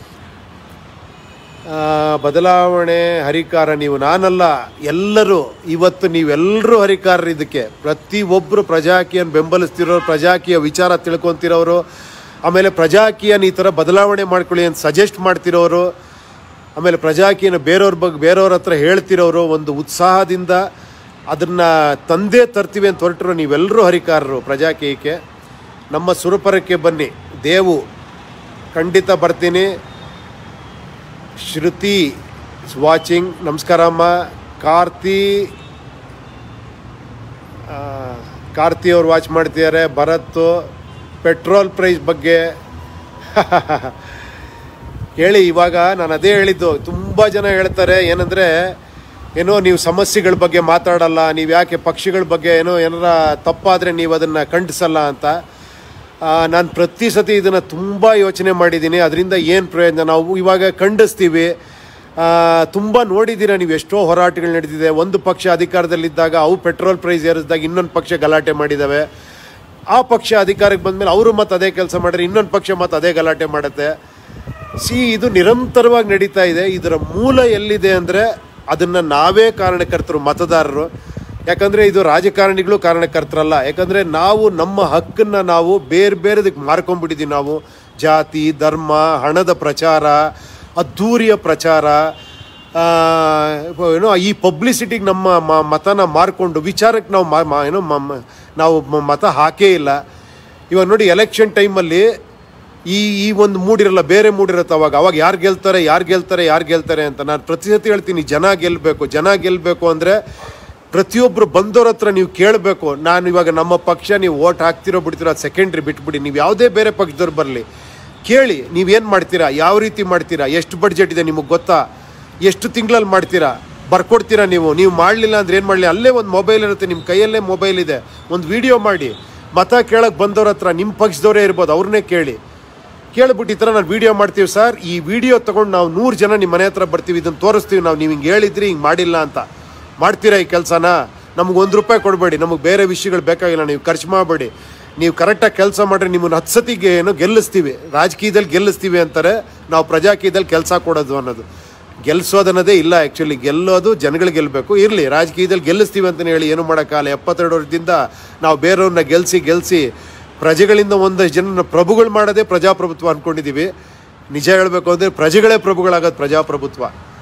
ಬದಲಾವಣೆ ಹರಿಕಾರ ನೀವು, ನಾನಲ್ಲ, ಎಲ್ಲರೂ ಇವತ್ತು ನೀವೆಲ್ಲರೂ ಹರಿಕಾರರು. ಇದಕ್ಕೆ ಪ್ರತಿಯೊಬ್ಬರು ಪ್ರಜಾಕೀಯನ ಬೆಂಬಲಿಸ್ತಿರೋರು, ಪ್ರಜಾಕೀಯ ವಿಚಾರ ತಿಳ್ಕೊತಿರೋರು, ಆಮೇಲೆ ಪ್ರಜಾಕೀಯನ ಈ ಥರ ಬದಲಾವಣೆ ಮಾಡ್ಕೊಳ್ಳಿ ಅಂತ ಸಜೆಸ್ಟ್ ಮಾಡ್ತಿರೋರು, ಆಮೇಲೆ ಪ್ರಜಾಕೀಯನ ಬೇರೆಯವ್ರ ಬಗ್ಗೆ ಬೇರೆಯವ್ರ ಹತ್ರ ಹೇಳ್ತಿರೋರು, ಒಂದು ಉತ್ಸಾಹದಿಂದ ಅದನ್ನು ತಂದೇ ತರ್ತೀವಿ ಅಂತ ಹೊರಟರು ನೀವೆಲ್ಲರೂ ಹರಿಕಾರರು ಪ್ರಜಾಕೀಯಕ್ಕೆ. ನಮ್ಮ ಸುರಪುರಕ್ಕೆ ಬನ್ನಿ, ದೇವು ಖಂಡಿತ ಬರ್ತೀನಿ. ಶ್ರುತಿ ವಾಚಿಂಗ್, ನಮಸ್ಕಾರಮ್ಮ. ಕಾರ್ತಿ ಕಾರ್ತಿ ಅವ್ರು ವಾಚ್ ಮಾಡ್ತಿದ್ದಾರೆ. ಭರತ್ ಪೆಟ್ರೋಲ್ ಪ್ರೈಸ್ ಬಗ್ಗೆ ಹೇಳಿ. ಇವಾಗ ನಾನು ಅದೇ ಹೇಳಿದ್ದು, ತುಂಬ ಜನ ಹೇಳ್ತಾರೆ ಏನಂದರೆ ಏನೋ ನೀವು ಸಮಸ್ಯೆಗಳ ಬಗ್ಗೆ ಮಾತಾಡಲ್ಲ, ನೀವು ಯಾಕೆ ಪಕ್ಷಿಗಳ ಬಗ್ಗೆ ಏನೋ ಏನಾರ ತಪ್ಪಾದರೆ ನೀವು ಅದನ್ನು ಖಂಡಿಸಲ್ಲ ಅಂತ. ನಾನು ಪ್ರತಿ ಸತಿ ಇದನ್ನು ತುಂಬ ಯೋಚನೆ ಮಾಡಿದ್ದೀನಿ. ಅದರಿಂದ ಏನು ಪ್ರಯೋಜನ? ನಾವು ಇವಾಗ ಖಂಡಿಸ್ತೀವಿ, ತುಂಬ ನೋಡಿದ್ದೀರ ನೀವು, ಎಷ್ಟೋ ಹೋರಾಟಗಳು ನಡೆದಿದೆ. ಒಂದು ಪಕ್ಷ ಅಧಿಕಾರದಲ್ಲಿದ್ದಾಗ ಅವು ಪೆಟ್ರೋಲ್ ಪ್ರೈಸ್ ಏರಿಸಿದಾಗ ಇನ್ನೊಂದು ಪಕ್ಷ ಗಲಾಟೆ ಮಾಡಿದ್ದಾವೆ. ಆ ಪಕ್ಷ ಅಧಿಕಾರಕ್ಕೆ ಬಂದಮೇಲೆ ಅವರು ಮತ್ತು ಅದೇ ಕೆಲಸ ಮಾಡಿದ್ರೆ ಇನ್ನೊಂದು ಪಕ್ಷ ಮತ್ತು ಅದೇ ಗಲಾಟೆ ಮಾಡುತ್ತೆ. ಸಿ, ಇದು ನಿರಂತರವಾಗಿ ನಡೀತಾ ಇದೆ. ಇದರ ಮೂಲ ಎಲ್ಲಿದೆ ಅಂದರೆ ಅದನ್ನು ನಾವೇ ಕಾರಣಕರ್ತರು, ಮತದಾರರು. ಯಾಕಂದರೆ ಇದು ರಾಜಕಾರಣಿಗಳು ಕಾರಣಕರ್ತರಲ್ಲ. ಯಾಕಂದರೆ ನಾವು ನಮ್ಮ ಹಕ್ಕನ್ನು ನಾವು ಬೇರೆ ಬೇರೆದಕ್ಕೆ ಮಾರ್ಕೊಂಡ್ಬಿಟ್ಟಿದ್ದೀವಿ. ನಾವು ಜಾತಿ, ಧರ್ಮ, ಹಣದ ಪ್ರಚಾರ, ಅದ್ಧೂರಿಯ ಪ್ರಚಾರ, ಏನೋ ಈ ಪಬ್ಲಿಸಿಟಿಗೆ ನಮ್ಮ ಮತನ ಮಾರ್ಕೊಂಡು ವಿಚಾರಕ್ಕೆ ನಾವು ಮಾ ಏನೋ ನಾವು ಮತ ಹಾಕೇ ಇಲ್ಲ. ಇವಾಗ ನೋಡಿ, ಎಲೆಕ್ಷನ್ ಟೈಮಲ್ಲಿ ಈ ಈ ಒಂದು ಮೂಡಿರಲ್ಲ, ಬೇರೆ ಮೂಡಿರುತ್ತೆ. ಅವಾಗ ಅವಾಗ ಯಾರು ಗೆಲ್ತಾರೆ ಯಾರು ಗೆಲ್ತಾರೆ ಯಾರು ಗೆಲ್ತಾರೆ ಅಂತ ನಾನು ಪ್ರತಿ ಸತಿ ಹೇಳ್ತೀನಿ. ಜನ ಗೆಲ್ಲಬೇಕು, ಜನ ಗೆಲ್ಲಬೇಕು ಅಂದರೆ ಪ್ರತಿಯೊಬ್ಬರು ಬಂದವ್ರ ಹತ್ರ ನೀವು ಕೇಳಬೇಕು. ನಾನು ಇವಾಗ ನಮ್ಮ ಪಕ್ಷ ನೀವು ಓಟ್ ಹಾಕ್ತಿರೋ ಬಿಡ್ತಿರೋ ಅದು ಸೆಕೆಂಡ್ರಿ, ಬಿಟ್ಬಿಡಿ. ನೀವು ಯಾವುದೇ ಬೇರೆ ಪಕ್ಷದವ್ರು ಬರಲಿ, ಕೇಳಿ ನೀವೇನು ಮಾಡ್ತೀರಾ, ಯಾವ ರೀತಿ ಮಾಡ್ತೀರಾ, ಎಷ್ಟು ಬಡ್ಜೆಟ್ ಇದೆ ನಿಮಗೆ ಗೊತ್ತಾ, ಎಷ್ಟು ತಿಂಗಳಲ್ಲಿ ಮಾಡ್ತೀರಾ, ಬರ್ಕೊಡ್ತೀರಾ. ನೀವು ನೀವು ಮಾಡಲಿಲ್ಲ ಅಂದರೆ ಏನು ಮಾಡಲಿ, ಅಲ್ಲೇ ಒಂದು ಮೊಬೈಲ್ ಇರುತ್ತೆ, ನಿಮ್ಮ ಕೈಯಲ್ಲೇ ಮೊಬೈಲ್ ಇದೆ, ಒಂದು ವಿಡಿಯೋ ಮಾಡಿ ಮತ ಕೇಳಕ್ಕೆ ಬಂದವ್ರ ಹತ್ರ, ನಿಮ್ಮ ಪಕ್ಷದವರೇ ಇರ್ಬೋದು, ಅವ್ರನ್ನೇ ಕೇಳಿ. ಕೇಳಿಬಿಟ್ಟು ಈ ಥರ ನಾನು ವೀಡಿಯೋ ಮಾಡ್ತೀವಿ ಸರ್, ಈ ವಿಡಿಯೋ ತೊಗೊಂಡು ನಾವು ನೂರು ಜನ ನಿಮ್ಮ ಮನೆ ಹತ್ರ ಬರ್ತೀವಿ, ಇದನ್ನು ತೋರಿಸ್ತೀವಿ ನಾವು, ನೀವು ಹಿಂಗೆ ಹೇಳಿದ್ರಿ ಹಿಂಗೆ ಮಾಡಿಲ್ಲ ಅಂತ. ಮಾಡ್ತೀರಾ ಈ ಕೆಲಸನ? ನಮಗೆ ಒಂದು ರೂಪಾಯಿ ಕೊಡಬೇಡಿ, ನಮಗೆ ಬೇರೆ ವಿಷಯಗಳು ಬೇಕಾಗಿಲ್ಲ, ನೀವು ಖರ್ಚು ಮಾಡಬೇಡಿ. ನೀವು ಕರೆಕ್ಟಾಗಿ ಕೆಲಸ ಮಾಡಿರಿ, ನಿಮ್ಮನ್ನು ಹತ್ತು ಸತಿಗೆ ಏನೋ ಗೆಲ್ಲಿಸ್ತೀವಿ. ರಾಜಕೀಯದಲ್ಲಿ ಗೆಲ್ಲಿಸ್ತೀವಿ ಅಂತಾರೆ, ನಾವು ಪ್ರಜಾಕೀಯದಲ್ಲಿ ಕೆಲಸ ಕೊಡೋದು ಅನ್ನೋದು. ಗೆಲ್ಲಿಸೋದನ್ನೋದೇ ಇಲ್ಲ. ಆ್ಯಕ್ಚುಲಿ ಗೆಲ್ಲೋದು ಜನಗಳು ಗೆಲ್ಲಬೇಕು. ಇರಲಿ, ರಾಜಕೀಯದಲ್ಲಿ ಗೆಲ್ಲಿಸ್ತೀವಿ ಅಂತಲೇ ಹೇಳಿ ಏನು ಮಾಡೋಕ್ಕಾಗಲ್ಲ. ಎಪ್ಪತ್ತೆರಡು ವರ್ಷದಿಂದ ನಾವು ಬೇರೆಯವ್ರನ್ನ ಗೆಲ್ಲಿಸಿ ಗೆಲ್ಲಿಸಿ ಪ್ರಜೆಗಳಿಂದ ಒಂದಷ್ಟು ಜನ ಪ್ರಭುಗಳು ಮಾಡೋದೇ ಪ್ರಜಾಪ್ರಭುತ್ವ ಅಂದ್ಕೊಂಡಿದ್ದೀವಿ. ನಿಜ ಹೇಳಬೇಕು ಅಂದರೆ ಪ್ರಜೆಗಳೇ ಪ್ರಭುಗಳಾಗೋದು ಪ್ರಜಾಪ್ರಭುತ್ವ.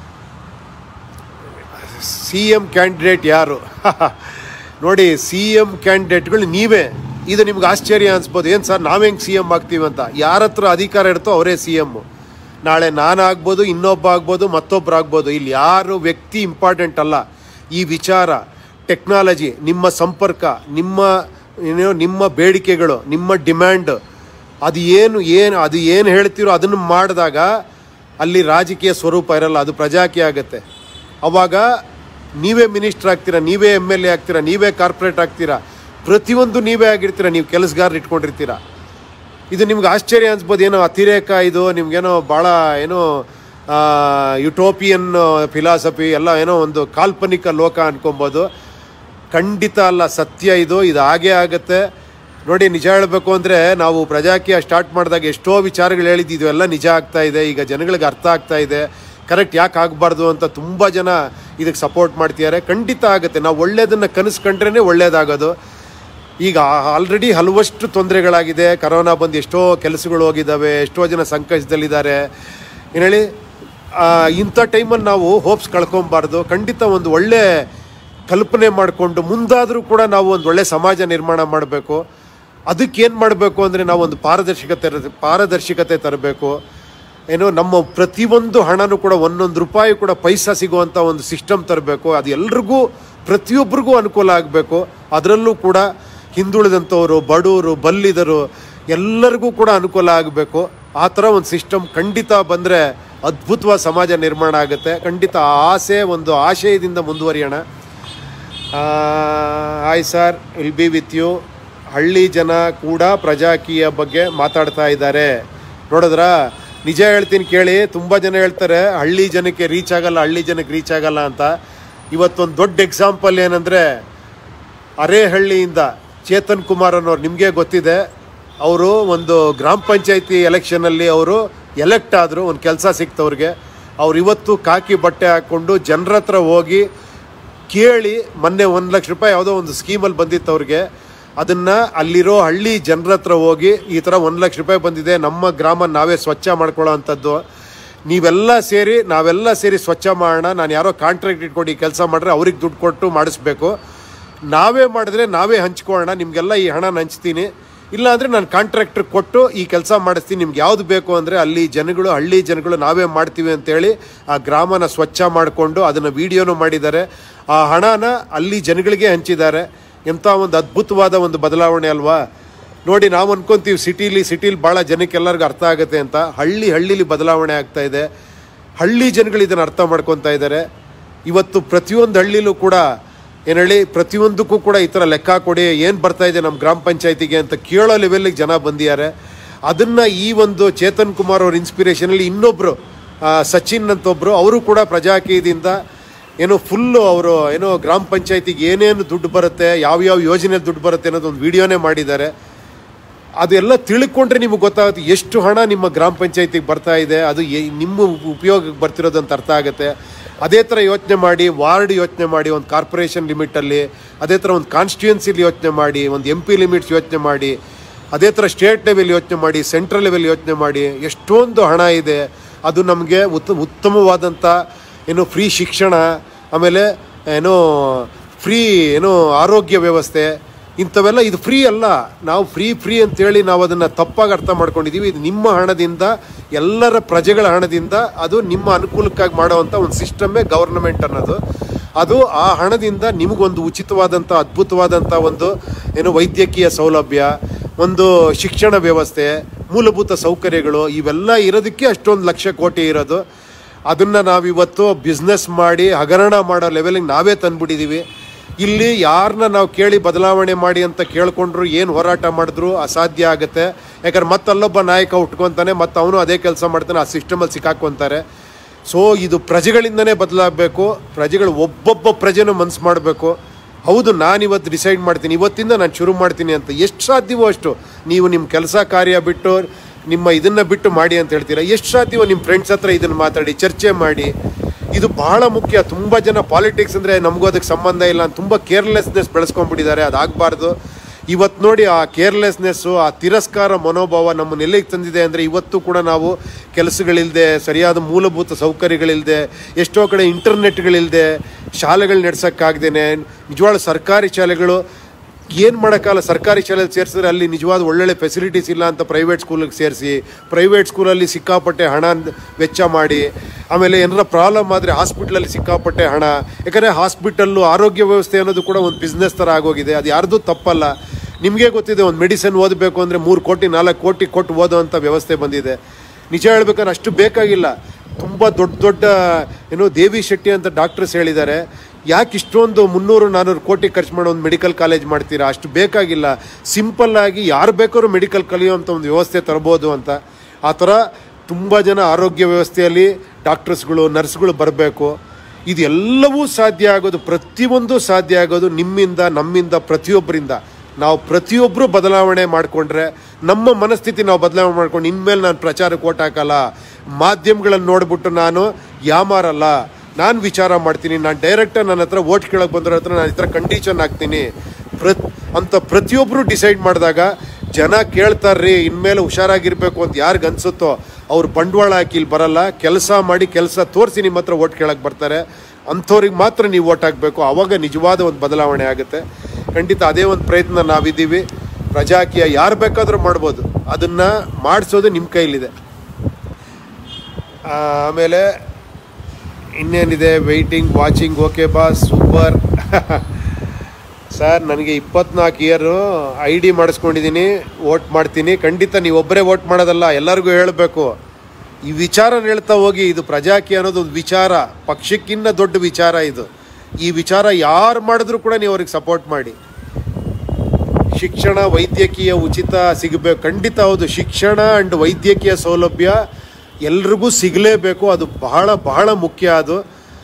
ಸಿ ಎಮ್ ಕ್ಯಾಂಡಿಡೇಟ್ ಯಾರು ನೋಡಿ, ಸಿ ಎಮ್ ಕ್ಯಾಂಡಿಡೇಟ್ಗಳು ನೀವೇ. ಇದು ನಿಮ್ಗೆ ಆಶ್ಚರ್ಯ ಅನಿಸ್ಬೋದು, ಏನು ಸರ್ ನಾವು ಹೆಂಗೆ ಸಿ ಎಮ್ ಆಗ್ತೀವಿ ಅಂತ. ಯಾರ ಹತ್ರ ಅಧಿಕಾರ ಇರುತ್ತೋ ಅವರೇ ಸಿ ಎಮ್ಮು. ನಾಳೆ ನಾನು ಆಗ್ಬೋದು, ಇನ್ನೊಬ್ಬ ಆಗ್ಬೋದು, ಮತ್ತೊಬ್ಬರು ಆಗ್ಬೋದು. ಇಲ್ಲಿ ಯಾರು ವ್ಯಕ್ತಿ ಇಂಪಾರ್ಟೆಂಟ್ ಅಲ್ಲ. ಈ ವಿಚಾರ, ಟೆಕ್ನಾಲಜಿ, ನಿಮ್ಮ ಸಂಪರ್ಕ, ನಿಮ್ಮ ಏನೋ ನಿಮ್ಮ ಬೇಡಿಕೆಗಳು, ನಿಮ್ಮ ಡಿಮ್ಯಾಂಡ್, ಅದು ಏನು ಏನು ಅದು ಏನು ಹೇಳ್ತೀರೋ ಅದನ್ನು ಮಾಡಿದಾಗ ಅಲ್ಲಿ ರಾಜಕೀಯ ಸ್ವರೂಪ ಇರಲ್ಲ, ಅದು ಪ್ರಜಾಕೀಯ ಆಗುತ್ತೆ. ಅವಾಗ ನೀವೇ ಮಿನಿಸ್ಟರ್ ಆಗ್ತೀರಾ, ನೀವೇ ಎಮ್ ಎಲ್ ಎ ಆಗ್ತೀರಾ, ನೀವೇ ಕಾರ್ಪೊರೇಟ್ ಆಗ್ತೀರಾ, ಪ್ರತಿಯೊಂದು ನೀವೇ ಆಗಿರ್ತೀರ, ನೀವು ಕೆಲಸಗಾರರು ಇಟ್ಕೊಂಡಿರ್ತೀರ. ಇದು ನಿಮ್ಗೆ ಆಶ್ಚರ್ಯ ಅನ್ಸ್ಬೋದು, ಏನೋ ಅತಿರೇಕ, ಇದು ನಿಮ್ಗೇನೋ ಭಾಳ ಏನೋ ಯುಟೋಪಿಯನ್ ಫಿಲಾಸಫಿ ಎಲ್ಲ ಏನೋ ಒಂದು ಕಾಲ್ಪನಿಕ ಲೋಕ ಅನ್ಕೊಬೋದು. ಖಂಡಿತ ಅಲ್ಲ, ಸತ್ಯ ಇದು. ಇದು ಹಾಗೇ ಆಗುತ್ತೆ ನೋಡಿ. ನಿಜ ಹೇಳಬೇಕು ಅಂದರೆ ನಾವು ಪ್ರಜಾಕೀಯ ಸ್ಟಾರ್ಟ್ ಮಾಡಿದಾಗ ಎಷ್ಟೋ ವಿಚಾರಗಳು ಹೇಳಿದ್ದು ಎಲ್ಲ ನಿಜ ಆಗ್ತಾ ಇದೆ. ಈಗ ಜನಗಳಿಗೆ ಅರ್ಥ ಆಗ್ತಾ ಇದೆ ಕರೆಕ್ಟ್ ಯಾಕೆ ಆಗಬಾರ್ದು ಅಂತ. ತುಂಬ ಜನ ಇದಕ್ಕೆ ಸಪೋರ್ಟ್ ಮಾಡ್ತಿದ್ದಾರೆ. ಖಂಡಿತ ಆಗುತ್ತೆ. ನಾವು ಒಳ್ಳೆಯದನ್ನು ಕನಸ್ಕೊಂಡ್ರೇ ಒಳ್ಳೆಯದಾಗೋದು. ಈಗ ಆಲ್ರೆಡಿ ಹಲವಷ್ಟು ತೊಂದರೆಗಳಾಗಿದೆ. ಕರೋನಾ ಬಂದು ಎಷ್ಟೋ ಕೆಲಸಗಳು ಹೋಗಿದ್ದಾವೆ, ಎಷ್ಟೋ ಜನ ಸಂಕಷ್ಟದಲ್ಲಿದ್ದಾರೆ. ಏನು ಹೇಳಿ, ಇಂಥ ಟೈಮಲ್ಲಿ ನಾವು ಹೋಪ್ಸ್ ಕಳ್ಕೊಬಾರ್ದು. ಖಂಡಿತ ಒಂದು ಒಳ್ಳೆ ಕಲ್ಪನೆ ಮಾಡಿಕೊಂಡು ಮುಂದಾದರೂ ಕೂಡ ನಾವು ಒಂದು ಒಳ್ಳೆ ಸಮಾಜ ನಿರ್ಮಾಣ ಮಾಡಬೇಕು. ಅದಕ್ಕೇನು ಮಾಡಬೇಕು ಅಂದರೆ ನಾವು ಒಂದು ಪಾರದರ್ಶಕತೆ ಪಾರದರ್ಶಕತೆ ತರಬೇಕು. ಏನೋ ನಮ್ಮ ಪ್ರತಿಯೊಂದು ಹಣನೂ ಕೂಡ ಒಂದೊಂದು ರೂಪಾಯಿ ಕೂಡ ಪೈಸಾ ಸಿಗುವಂಥ ಒಂದು ಸಿಸ್ಟಮ್ ತರಬೇಕು. ಅದು ಎಲ್ರಿಗೂ ಪ್ರತಿಯೊಬ್ಬರಿಗೂ ಅನುಕೂಲ ಆಗಬೇಕು. ಅದರಲ್ಲೂ ಕೂಡ ಹಿಂದುಳಿದಂಥವರು, ಬಡವರು, ಬಲ್ಲಿದರು ಎಲ್ಲರಿಗೂ ಕೂಡ ಅನುಕೂಲ ಆಗಬೇಕು. ಆ ಥರ ಒಂದು ಸಿಸ್ಟಮ್ ಖಂಡಿತ ಬಂದರೆ ಅದ್ಭುತವಾದ ಸಮಾಜ ನಿರ್ಮಾಣ ಆಗುತ್ತೆ. ಖಂಡಿತ ಆ ಆಸೆ ಒಂದು ಆಶಯದಿಂದ ಮುಂದುವರಿಯೋಣ. Hi sir, will be with you. ಹಳ್ಳಿ ಜನ ಕೂಡ ಪ್ರಜಾಕೀಯ ಬಗ್ಗೆ ಮಾತಾಡ್ತಾ ಇದ್ದಾರೆ. ನೋಡಿದ್ರಾ, ನಿಜ ಹೇಳ್ತೀನಿ ಕೇಳಿ. ತುಂಬ ಜನ ಹೇಳ್ತಾರೆ ಹಳ್ಳಿ ಜನಕ್ಕೆ ರೀಚ್ ಆಗಲ್ಲ, ಹಳ್ಳಿ ಜನಕ್ಕೆ ರೀಚ್ ಆಗಲ್ಲ ಅಂತ. ಇವತ್ತೊಂದು ದೊಡ್ಡ ಎಕ್ಸಾಂಪಲ್ ಏನಂದರೆ, ಅರೇಹಳ್ಳಿಯಿಂದ ಚೇತನ್ ಕುಮಾರ್ ಅನ್ನೋರು ನಿಮಗೆ ಗೊತ್ತಿದೆ. ಅವರು ಒಂದು ಗ್ರಾಮ ಪಂಚಾಯತಿ ಎಲೆಕ್ಷನಲ್ಲಿ ಅವರು ಎಲೆಕ್ಟ್ ಆದರು, ಒಂದು ಕೆಲಸ ಸಿಕ್ತವ್ರಿಗೆ. ಅವ್ರು ಇವತ್ತು ಕಾಕಿ ಬಟ್ಟೆ ಹಾಕ್ಕೊಂಡು ಜನರ ಹತ್ರ ಹೋಗಿ ಕೇಳಿ, ಮೊನ್ನೆ ಒಂದು ಲಕ್ಷ ರೂಪಾಯಿ ಯಾವುದೋ ಒಂದು ಸ್ಕೀಮಲ್ಲಿ ಬಂದಿತ್ತು ಅವ್ರಿಗೆ. ಅದನ್ನು ಅಲ್ಲಿರೋ ಹಳ್ಳಿ ಜನರ ಹತ್ರ ಹೋಗಿ ಈ ಥರ ಒಂದು ಲಕ್ಷ ರೂಪಾಯಿ ಬಂದಿದೆ, ನಮ್ಮ ಗ್ರಾಮ ನಾವೇ ಸ್ವಚ್ಛ ಮಾಡ್ಕೊಳ್ಳೋ ಅಂಥದ್ದು, ನೀವೆಲ್ಲ ಸೇರಿ ನಾವೆಲ್ಲ ಸೇರಿ ಸ್ವಚ್ಛ ಮಾಡೋಣ, ನಾನು ಯಾರೋ ಕಾಂಟ್ರಾಕ್ಟ್ ಇಟ್ಕೊಂಡು ಈ ಕೆಲಸ ಮಾಡಿದ್ರೆ ಅವ್ರಿಗೆ ದುಡ್ಡು ಕೊಟ್ಟು ಮಾಡಿಸ್ಬೇಕು, ನಾವೇ ಮಾಡಿದ್ರೆ ನಾವೇ ಹಂಚ್ಕೊಳ್ಳೋಣ, ನಿಮಗೆಲ್ಲ ಈ ಹಣ ಹಂಚ್ತೀನಿ, ಇಲ್ಲಾಂದರೆ ನಾನು ಕಾಂಟ್ರಾಕ್ಟ್ರಿಗೆ ಕೊಟ್ಟು ಈ ಕೆಲಸ ಮಾಡಿಸ್ತೀನಿ, ನಿಮ್ಗೆ ಯಾವುದು ಬೇಕು ಅಂದರೆ ಅಲ್ಲಿ ಜನಗಳು ಹಳ್ಳಿ ಜನಗಳು ನಾವೇ ಮಾಡ್ತೀವಿ ಅಂತೇಳಿ ಆ ಗ್ರಾಮನ ಸ್ವಚ್ಛ ಮಾಡಿಕೊಂಡು ಅದನ್ನು ವೀಡಿಯೋನೂ ಮಾಡಿದ್ದಾರೆ. ಆ ಹಣನ ಅಲ್ಲಿ ಜನಗಳಿಗೆ ಹಂಚಿದ್ದಾರೆ. ಎಂಥ ಒಂದು ಅದ್ಭುತವಾದ ಒಂದು ಬದಲಾವಣೆ ಅಲ್ವಾ. ನೋಡಿ, ನಾವು ಅನ್ಕೊತೀವಿ ಸಿಟೀಲಿ ಸಿಟೀಲಿ ಭಾಳ ಜನಕ್ಕೆ ಎಲ್ಲರಿಗೂ ಅರ್ಥ ಆಗುತ್ತೆ ಅಂತ. ಹಳ್ಳಿ ಹಳ್ಳೀಲಿ ಬದಲಾವಣೆ ಆಗ್ತಾ ಇದೆ. ಹಳ್ಳಿ ಜನಗಳು ಇದನ್ನು ಅರ್ಥ ಮಾಡ್ಕೊತಾ ಇದ್ದಾರೆ. ಇವತ್ತು ಪ್ರತಿಯೊಂದು ಹಳ್ಳಿಲೂ ಕೂಡ ಏನು ಹೇಳಿ, ಪ್ರತಿಯೊಂದಕ್ಕೂ ಕೂಡ ಈ ಥರ ಲೆಕ್ಕ ಕೊಡಿ, ಏನು ಬರ್ತಾ ಇದೆ ನಮ್ಮ ಗ್ರಾಮ ಪಂಚಾಯತಿಗೆ ಅಂತ ಕೇಳೋ ಲೆವೆಲ್ಲಿಗೆ ಜನ ಬಂದಿದ್ದಾರೆ. ಅದನ್ನು ಈ ಒಂದು ಚೇತನ್ ಕುಮಾರ್ ಅವ್ರ ಇನ್ಸ್ಪಿರೇಷನಲ್ಲಿ ಇನ್ನೊಬ್ಬರು ಸಚಿನ್ ಅಂತೊಬ್ಬರು, ಅವರು ಕೂಡ ಪ್ರಜಾಕೀಯದಿಂದ ಏನೋ ಫುಲ್ಲು ಅವರು ಏನೋ ಗ್ರಾಮ ಪಂಚಾಯತಿಗೆ ಏನೇನು ದುಡ್ಡು ಬರುತ್ತೆ, ಯಾವ್ಯಾವ ಯೋಜನೆ ದುಡ್ಡು ಬರುತ್ತೆ ಅನ್ನೋದು ಒಂದು ವೀಡಿಯೋನೇ ಮಾಡಿದ್ದಾರೆ. ಅದೆಲ್ಲ ತಿಳ್ಕೊಂಡ್ರೆ ನಿಮಗೆ ಗೊತ್ತಾಗುತ್ತೆ ಎಷ್ಟು ಹಣ ನಿಮ್ಮ ಗ್ರಾಮ ಪಂಚಾಯತಿಗೆ ಬರ್ತಾ ಇದೆ, ಅದು ನಿಮ್ಮ ಉಪಯೋಗಕ್ಕೆ ಬರ್ತಿರೋದು ಅಂತ ಅರ್ಥ ಆಗುತ್ತೆ. ಅದೇ ಥರ ಯೋಚನೆ ಮಾಡಿ, ವಾರ್ಡ್ ಯೋಚನೆ ಮಾಡಿ, ಒಂದು ಕಾರ್ಪೊರೇಷನ್ ಲಿಮಿಟಲ್ಲಿ, ಅದೇ ಥರ ಒಂದು ಕಾನ್ಸ್ಟಿಟ್ಯೂನ್ಸಿಲಿ ಯೋಚನೆ ಮಾಡಿ, ಒಂದು ಎಂ ಪಿ ಲಿಮಿಟ್ಸ್ ಯೋಚನೆ ಮಾಡಿ, ಅದೇ ಥರ ಸ್ಟೇಟ್ ಲೆವೆಲ್ ಯೋಚನೆ ಮಾಡಿ, ಸೆಂಟ್ರಲ್ ಲೆವೆಲ್ ಯೋಚನೆ ಮಾಡಿ, ಎಷ್ಟೊಂದು ಹಣ ಇದೆ. ಅದು ನಮಗೆ ಉತ್ತ ಉತ್ತಮವಾದಂಥ ಏನು ಫ್ರೀ ಶಿಕ್ಷಣ, ಆಮೇಲೆ ಏನೋ ಫ್ರೀ ಏನೋ ಆರೋಗ್ಯ ವ್ಯವಸ್ಥೆ, ಇಂಥವೆಲ್ಲ ಇದು ಫ್ರೀ ಅಲ್ಲ. ನಾವು ಫ್ರೀ ಫ್ರೀ ಅಂತೇಳಿ ನಾವು ಅದನ್ನು ತಪ್ಪಾಗಿ ಅರ್ಥ ಮಾಡ್ಕೊಂಡಿದ್ದೀವಿ. ಇದು ನಿಮ್ಮ ಹಣದಿಂದ, ಎಲ್ಲರ ಪ್ರಜೆಗಳ ಹಣದಿಂದ, ಅದು ನಿಮ್ಮ ಅನುಕೂಲಕ್ಕಾಗಿ ಮಾಡೋವಂಥ ಒಂದು ಸಿಸ್ಟಮ್ಮೇ ಗವರ್ನಮೆಂಟ್ ಅನ್ನೋದು. ಅದು ಆ ಹಣದಿಂದ ನಿಮಗೊಂದು ಉಚಿತವಾದಂಥ ಅದ್ಭುತವಾದಂಥ ಒಂದು ಏನು ವೈದ್ಯಕೀಯ ಸೌಲಭ್ಯ, ಒಂದು ಶಿಕ್ಷಣ ವ್ಯವಸ್ಥೆ, ಮೂಲಭೂತ ಸೌಕರ್ಯಗಳು ಇವೆಲ್ಲ ಇರೋದಕ್ಕೆ ಅಷ್ಟೊಂದು ಲಕ್ಷ ಕೋಟಿ ಇರೋದು. ಅದನ್ನು ನಾವಿವತ್ತು ಬಿಸ್ನೆಸ್ ಮಾಡಿ ಹಗರಣ ಮಾಡೋ ಲೆವೆಲಿಗೆ ನಾವೇ ತಂದುಬಿಟ್ಟಿದ್ದೀವಿ. ಇಲ್ಲಿ ಯಾರನ್ನ ನಾವು ಕೇಳಿ ಬದಲಾವಣೆ ಮಾಡಿ ಅಂತ ಕೇಳಿಕೊಂಡ್ರು ಏನು ಹೋರಾಟ ಮಾಡಿದ್ರು ಅಸಾಧ್ಯ ಆಗುತ್ತೆ. ಯಾಕಂದ್ರೆ ಮತ್ತಲ್ಲೊಬ್ಬ ನಾಯಕ ಉಟ್ಕೊತಾನೆ, ಮತ್ತು ಅವನು ಅದೇ ಕೆಲಸ ಮಾಡ್ತಾನೆ, ಆ ಸಿಸ್ಟಮಲ್ಲಿ ಸಿಕ್ಕಾಕ್ಕೊತಾರೆ. ಸೊ ಇದು ಪ್ರಜೆಗಳಿಂದನೇ ಬದಲಾಗಬೇಕು. ಪ್ರಜೆಗಳು ಒಬ್ಬೊಬ್ಬ ಪ್ರಜೆನೂ ಮನಸ್ಸು ಮಾಡಬೇಕು. ಹೌದು, ನಾನಿವತ್ತು ಡಿಸೈಡ್ ಮಾಡ್ತೀನಿ, ಇವತ್ತಿಂದ ನಾನು ಶುರು ಮಾಡ್ತೀನಿ ಅಂತ. ಎಷ್ಟು ಸಾಧ್ಯವೋ ಅಷ್ಟು ನೀವು ನಿಮ್ಮ ಕೆಲಸ ಕಾರ್ಯ ಬಿಟ್ಟು, ನಿಮ್ಮ ಇದನ್ನು ಬಿಟ್ಟು ಮಾಡಿ ಅಂತ ಹೇಳ್ತೀರಾ. ಎಷ್ಟು ಸಾಧ್ಯವೋ ನಿಮ್ಮ ಫ್ರೆಂಡ್ಸ್ ಹತ್ರ ಇದನ್ನು ಮಾತಾಡಿ, ಚರ್ಚೆ ಮಾಡಿ. ಇದು ಬಹಳ ಮುಖ್ಯ. ತುಂಬ ಜನ ಪಾಲಿಟಿಕ್ಸ್ ಅಂದರೆ ನಮಗೂ ಅದಕ್ಕೆ ಸಂಬಂಧ ಇಲ್ಲ ಅಂತ ತುಂಬ ಕೇರ್ಲೆಸ್ನೆಸ್ ಬೆಳೆಸ್ಕೊಂಡ್ಬಿಟ್ಟಿದ್ದಾರೆ. ಅದಾಗಬಾರ್ದು. ಇವತ್ತು ನೋಡಿ, ಆ ಕೇರ್ಲೆಸ್ನೆಸ್ಸು, ಆ ತಿರಸ್ಕಾರ ಮನೋಭಾವ ನಮ್ಮನ್ನು ಎಲ್ಲಿಗೆ ತಂದಿದೆ ಅಂದರೆ, ಇವತ್ತು ಕೂಡ ನಾವು ಕೆಲಸಗಳಿಲ್ಲದೆ, ಸರಿಯಾದ ಮೂಲಭೂತ ಸೌಕರ್ಯಗಳಿಲ್ಲದೆ, ಎಷ್ಟೋ ಕಡೆ ಇಂಟರ್ನೆಟ್ಗಳಿಲ್ಲದೆ, ಶಾಲೆಗಳು ನಡೆಸೋಕ್ಕಾಗ್ದೇನೆ, ನಿಜವಾದ ಸರ್ಕಾರಿ ಶಾಲೆಗಳು ಏನು ಮಾಡೋಕ್ಕಲ್ಲ. ಸರ್ಕಾರಿ ಶಾಲೆಯಲ್ಲಿ ಸೇರಿಸಿದ್ರೆ ಅಲ್ಲಿ ನಿಜವಾದ ಒಳ್ಳೊಳ್ಳೆ ಫೆಸಿಲಿಟೀಸ್ ಇಲ್ಲ ಅಂತ ಪ್ರೈವೇಟ್ ಸ್ಕೂಲಿಗೆ ಸೇರಿಸಿ, ಪ್ರೈವೇಟ್ ಸ್ಕೂಲಲ್ಲಿ ಸಿಕ್ಕಾಪಟ್ಟೆ ಹಣ ವೆಚ್ಚ ಮಾಡಿ, ಆಮೇಲೆ ಏನಾರ ಪ್ರಾಬ್ಲಮ್ ಆದರೆ ಹಾಸ್ಪಿಟ್ಲಲ್ಲಿ ಸಿಕ್ಕಾಪಟ್ಟೆ ಹಣ. ಯಾಕಂದರೆ ಹಾಸ್ಪಿಟಲ್ಲು ಆರೋಗ್ಯ ವ್ಯವಸ್ಥೆ ಅನ್ನೋದು ಕೂಡ ಒಂದು ಬಿಸ್ನೆಸ್ ಥರ ಆಗೋಗಿದೆ. ಅದು ಯಾರ್ದು ತಪ್ಪಲ್ಲ. ನಿಮಗೆ ಗೊತ್ತಿದೆ, ಒಂದು ಮೆಡಿಸಿನ್ ಓದಬೇಕು ಅಂದರೆ ಮೂರು ಕೋಟಿ ನಾಲ್ಕು ಕೋಟಿ ಕೊಟ್ಟು ಓದೋವಂಥ ವ್ಯವಸ್ಥೆ ಬಂದಿದೆ. ನಿಜ ಹೇಳ್ಬೇಕಾದ್ರೆ ಅಷ್ಟು ಬೇಕಾಗಿಲ್ಲ. ತುಂಬ ದೊಡ್ಡ ದೊಡ್ಡ ಏನೋ ದೇವಿ ಶೆಟ್ಟಿ ಅಂತ ಡಾಕ್ಟರ್ಸ್ ಹೇಳಿದ್ದಾರೆ, ಯಾಕೆ ಇಷ್ಟೊಂದು ಮುನ್ನೂರು ನಾನ್ನೂರು ಕೋಟಿ ಖರ್ಚು ಮಾಡೋ ಒಂದು ಮೆಡಿಕಲ್ ಕಾಲೇಜ್ ಮಾಡ್ತೀರಾ? ಅಷ್ಟು ಬೇಕಾಗಿಲ್ಲ. ಸಿಂಪಲ್ಲಾಗಿ ಯಾರು ಬೇಕಾದ್ರೂ ಮೆಡಿಕಲ್ ಕಲಿಯುವಂಥ ಒಂದು ವ್ಯವಸ್ಥೆ ತರ್ಬೋದು ಅಂತ. ಆ ಥರ ತುಂಬ ಜನ ಆರೋಗ್ಯ ವ್ಯವಸ್ಥೆಯಲ್ಲಿ ಡಾಕ್ಟರ್ಸ್ಗಳು, ನರ್ಸ್ಗಳು ಬರಬೇಕು. ಇದೆಲ್ಲವೂ ಸಾಧ್ಯ ಆಗೋದು, ಪ್ರತಿಯೊಂದು ಸಾಧ್ಯ ಆಗೋದು ನಿಮ್ಮಿಂದ, ನಮ್ಮಿಂದ, ಪ್ರತಿಯೊಬ್ಬರಿಂದ. ನಾವು ಪ್ರತಿಯೊಬ್ಬರು ಬದಲಾವಣೆ ಮಾಡಿಕೊಂಡ್ರೆ, ನಮ್ಮ ಮನಸ್ಥಿತಿ ನಾವು ಬದಲಾವಣೆ ಮಾಡ್ಕೊಂಡು, ಇನ್ಮೇಲೆ ನಾನು ಪ್ರಚಾರಕ್ಕೆ ಓಟ್ ಹಾಕಲ್ಲ, ಮಾಧ್ಯಮಗಳನ್ನು ನೋಡಿಬಿಟ್ಟು ನಾನು ಯಾಮಾರಲ್ಲ, ನಾನು ವಿಚಾರ ಮಾಡ್ತೀನಿ, ನಾನು ಡೈರೆಕ್ಟಾಗಿ ನನ್ನ ಹತ್ರ ಓಟ್ ಕೇಳೋಕ್ಕೆ ಬಂದ್ರ ಹತ್ರ ನಾನು ಈ ಥರ ಕಂಡೀಷನ್ ಹಾಕ್ತೀನಿ ಪ್ರ ಅಂತ ಪ್ರತಿಯೊಬ್ಬರು ಡಿಸೈಡ್ ಮಾಡಿದಾಗ ಜನ ಕೇಳ್ತಾರ್ರಿ, ಇನ್ಮೇಲೆ ಹುಷಾರಾಗಿರಬೇಕು ಅಂತ ಯಾರಿಗೆ ಅನಿಸುತ್ತೋ ಅವ್ರು ಬಂಡವಾಳ ಹಾಕಿ ಇಲ್ಲಿ ಬರಲ್ಲ, ಕೆಲಸ ಮಾಡಿ ಕೆಲಸ ತೋರಿಸಿ ನಿಮ್ಮ ಹತ್ರ ಓಟ್ ಕೇಳಕ್ಕೆ ಬರ್ತಾರೆ. ಅಂಥವ್ರಿಗೆ ಮಾತ್ರ ನೀವು ಓಟ್ ಹಾಕಬೇಕು. ಆವಾಗ ನಿಜವಾದ ಒಂದು ಬದಲಾವಣೆ ಆಗುತ್ತೆ. ಖಂಡಿತ ಅದೇ ಒಂದು ಪ್ರಯತ್ನ ನಾವಿದ್ದೀವಿ. ಪ್ರಜಾಕೀಯ ಯಾರು ಬೇಕಾದರೂ ಮಾಡ್ಬೋದು, ಅದನ್ನು ಮಾಡಿಸೋದು ನಿಮ್ಮ ಕೈಲಿದೆ. ಆಮೇಲೆ ಇನ್ನೇನಿದೆ, waiting, watching, okay boss, super. Sir, ನನಗೆ ಇಪ್ಪತ್ನಾಲ್ಕು ಇಯರು ಐ ಡಿ ಮಾಡಿಸ್ಕೊಂಡಿದ್ದೀನಿ, ವೋಟ್ ಮಾಡ್ತೀನಿ. ಖಂಡಿತ ನೀವು ಒಬ್ಬರೇ ವೋಟ್ ಮಾಡೋದಲ್ಲ, ಎಲ್ಲರಿಗೂ ಹೇಳಬೇಕು. ಈ ವಿಚಾರ ಹೇಳ್ತಾ ಹೋಗಿ. ಇದು ಪ್ರಜಾಕೀಯ ಅನ್ನೋದು ಒಂದು ವಿಚಾರ, ಪಕ್ಷಕ್ಕಿಂತ ದೊಡ್ಡ ವಿಚಾರ ಇದು. ಈ ವಿಚಾರ ಯಾರು ಮಾಡಿದ್ರೂ ಕೂಡ ನೀವು ಅವ್ರಿಗೆ ಸಪೋರ್ಟ್ ಮಾಡಿ. ಶಿಕ್ಷಣ ವೈದ್ಯಕೀಯ ಉಚಿತ ಸಿಗಬೇಕು, ಖಂಡಿತ ಹೌದು. ಶಿಕ್ಷಣ ಆ್ಯಂಡ್ ವೈದ್ಯಕೀಯ ಸೌಲಭ್ಯ ಎಲ್ರಿಗೂ ಸಿಗಲೇಬೇಕು, ಅದು ಬಹಳ ಬಹಳ ಮುಖ್ಯ. ಅದು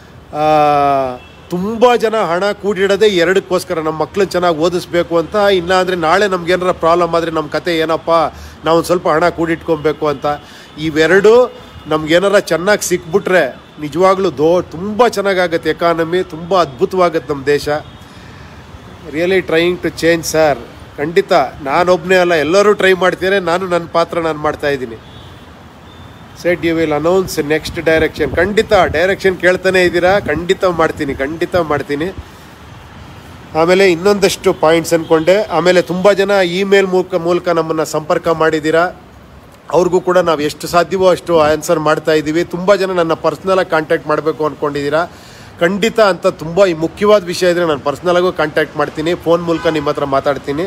ತುಂಬ ಜನ ಹಣ ಕೂಡಿಡೋದೇ ಎರಡಕ್ಕೋಸ್ಕರ, ನಮ್ಮ ಮಕ್ಕಳನ್ನ ಚೆನ್ನಾಗಿ ಓದಿಸ್ಬೇಕು ಅಂತ. ಇಲ್ಲ ಅಂದರೆ ನಾಳೆ ನಮ್ಗೇನಾರ ಪ್ರಾಬ್ಲಮ್ ಆದರೆ ನಮ್ಮ ಕತೆ ಏನಪ್ಪ, ನಾವು ಒಂದು ಸ್ವಲ್ಪ ಹಣ ಕೂಡಿಟ್ಕೊಬೇಕು ಅಂತ. ಇವೆರಡು ನಮ್ಗೇನಾರ ಚೆನ್ನಾಗಿ ಸಿಕ್ಬಿಟ್ರೆ ನಿಜವಾಗ್ಲೂ ದೋ ತುಂಬ ಚೆನ್ನಾಗಾಗತ್ತೆ. ಎಕಾನಮಿ ತುಂಬ ಅದ್ಭುತವಾಗತ್ತೆ ನಮ್ಮ ದೇಶ. Really trying to change sir. ಖಂಡಿತ ನಾನೊಬ್ಬನೇ ಅಲ್ಲ, ಎಲ್ಲರೂ ಟ್ರೈ ಮಾಡ್ತಾರೆ. ನಾನು ನನ್ನ ಪಾತ್ರ ನಾನು ಮಾಡ್ತಾಯಿದ್ದೀನಿ. Set you will announce next direction. ಖಂಡಿತ ಡೈರೆಕ್ಷನ್ ಕೇಳ್ತಾನೆ ಇದ್ದೀರಾ, ಖಂಡಿತ ಮಾಡ್ತೀನಿ, ಖಂಡಿತ ಮಾಡ್ತೀನಿ. ಆಮೇಲೆ ಇನ್ನೊಂದಷ್ಟು ಪಾಯಿಂಟ್ಸ್ ಅಂದ್ಕೊಂಡೆ. ಆಮೇಲೆ ತುಂಬ ಜನ ಇಮೇಲ್ ಮೂಲಕ ಮೂಲಕ ನಮ್ಮನ್ನು ಸಂಪರ್ಕ ಮಾಡಿದ್ದೀರಾ. ಅವ್ರಿಗೂ ಕೂಡ ನಾವು ಎಷ್ಟು ಸಾಧ್ಯವೋ ಅಷ್ಟು ಆನ್ಸರ್ ಮಾಡ್ತಾ ಇದ್ದೀವಿ. ತುಂಬ ಜನ ನನ್ನ ಪರ್ಸ್ನಲಾಗಿ ಕಾಂಟ್ಯಾಕ್ಟ್ ಮಾಡಬೇಕು ಅಂದ್ಕೊಂಡಿದ್ದೀರಾ. ಖಂಡಿತ ಅಂತ ತುಂಬ ಈ ಮುಖ್ಯವಾದ ವಿಷಯ ಇದ್ದರೆ ನಾನು ಪರ್ಸ್ನಲಾಗೂ ಕಾಂಟ್ಯಾಕ್ಟ್ ಮಾಡ್ತೀನಿ, ಫೋನ್ ಮೂಲಕ ನಿಮ್ಮ ಹತ್ರ ಮಾತಾಡ್ತೀನಿ.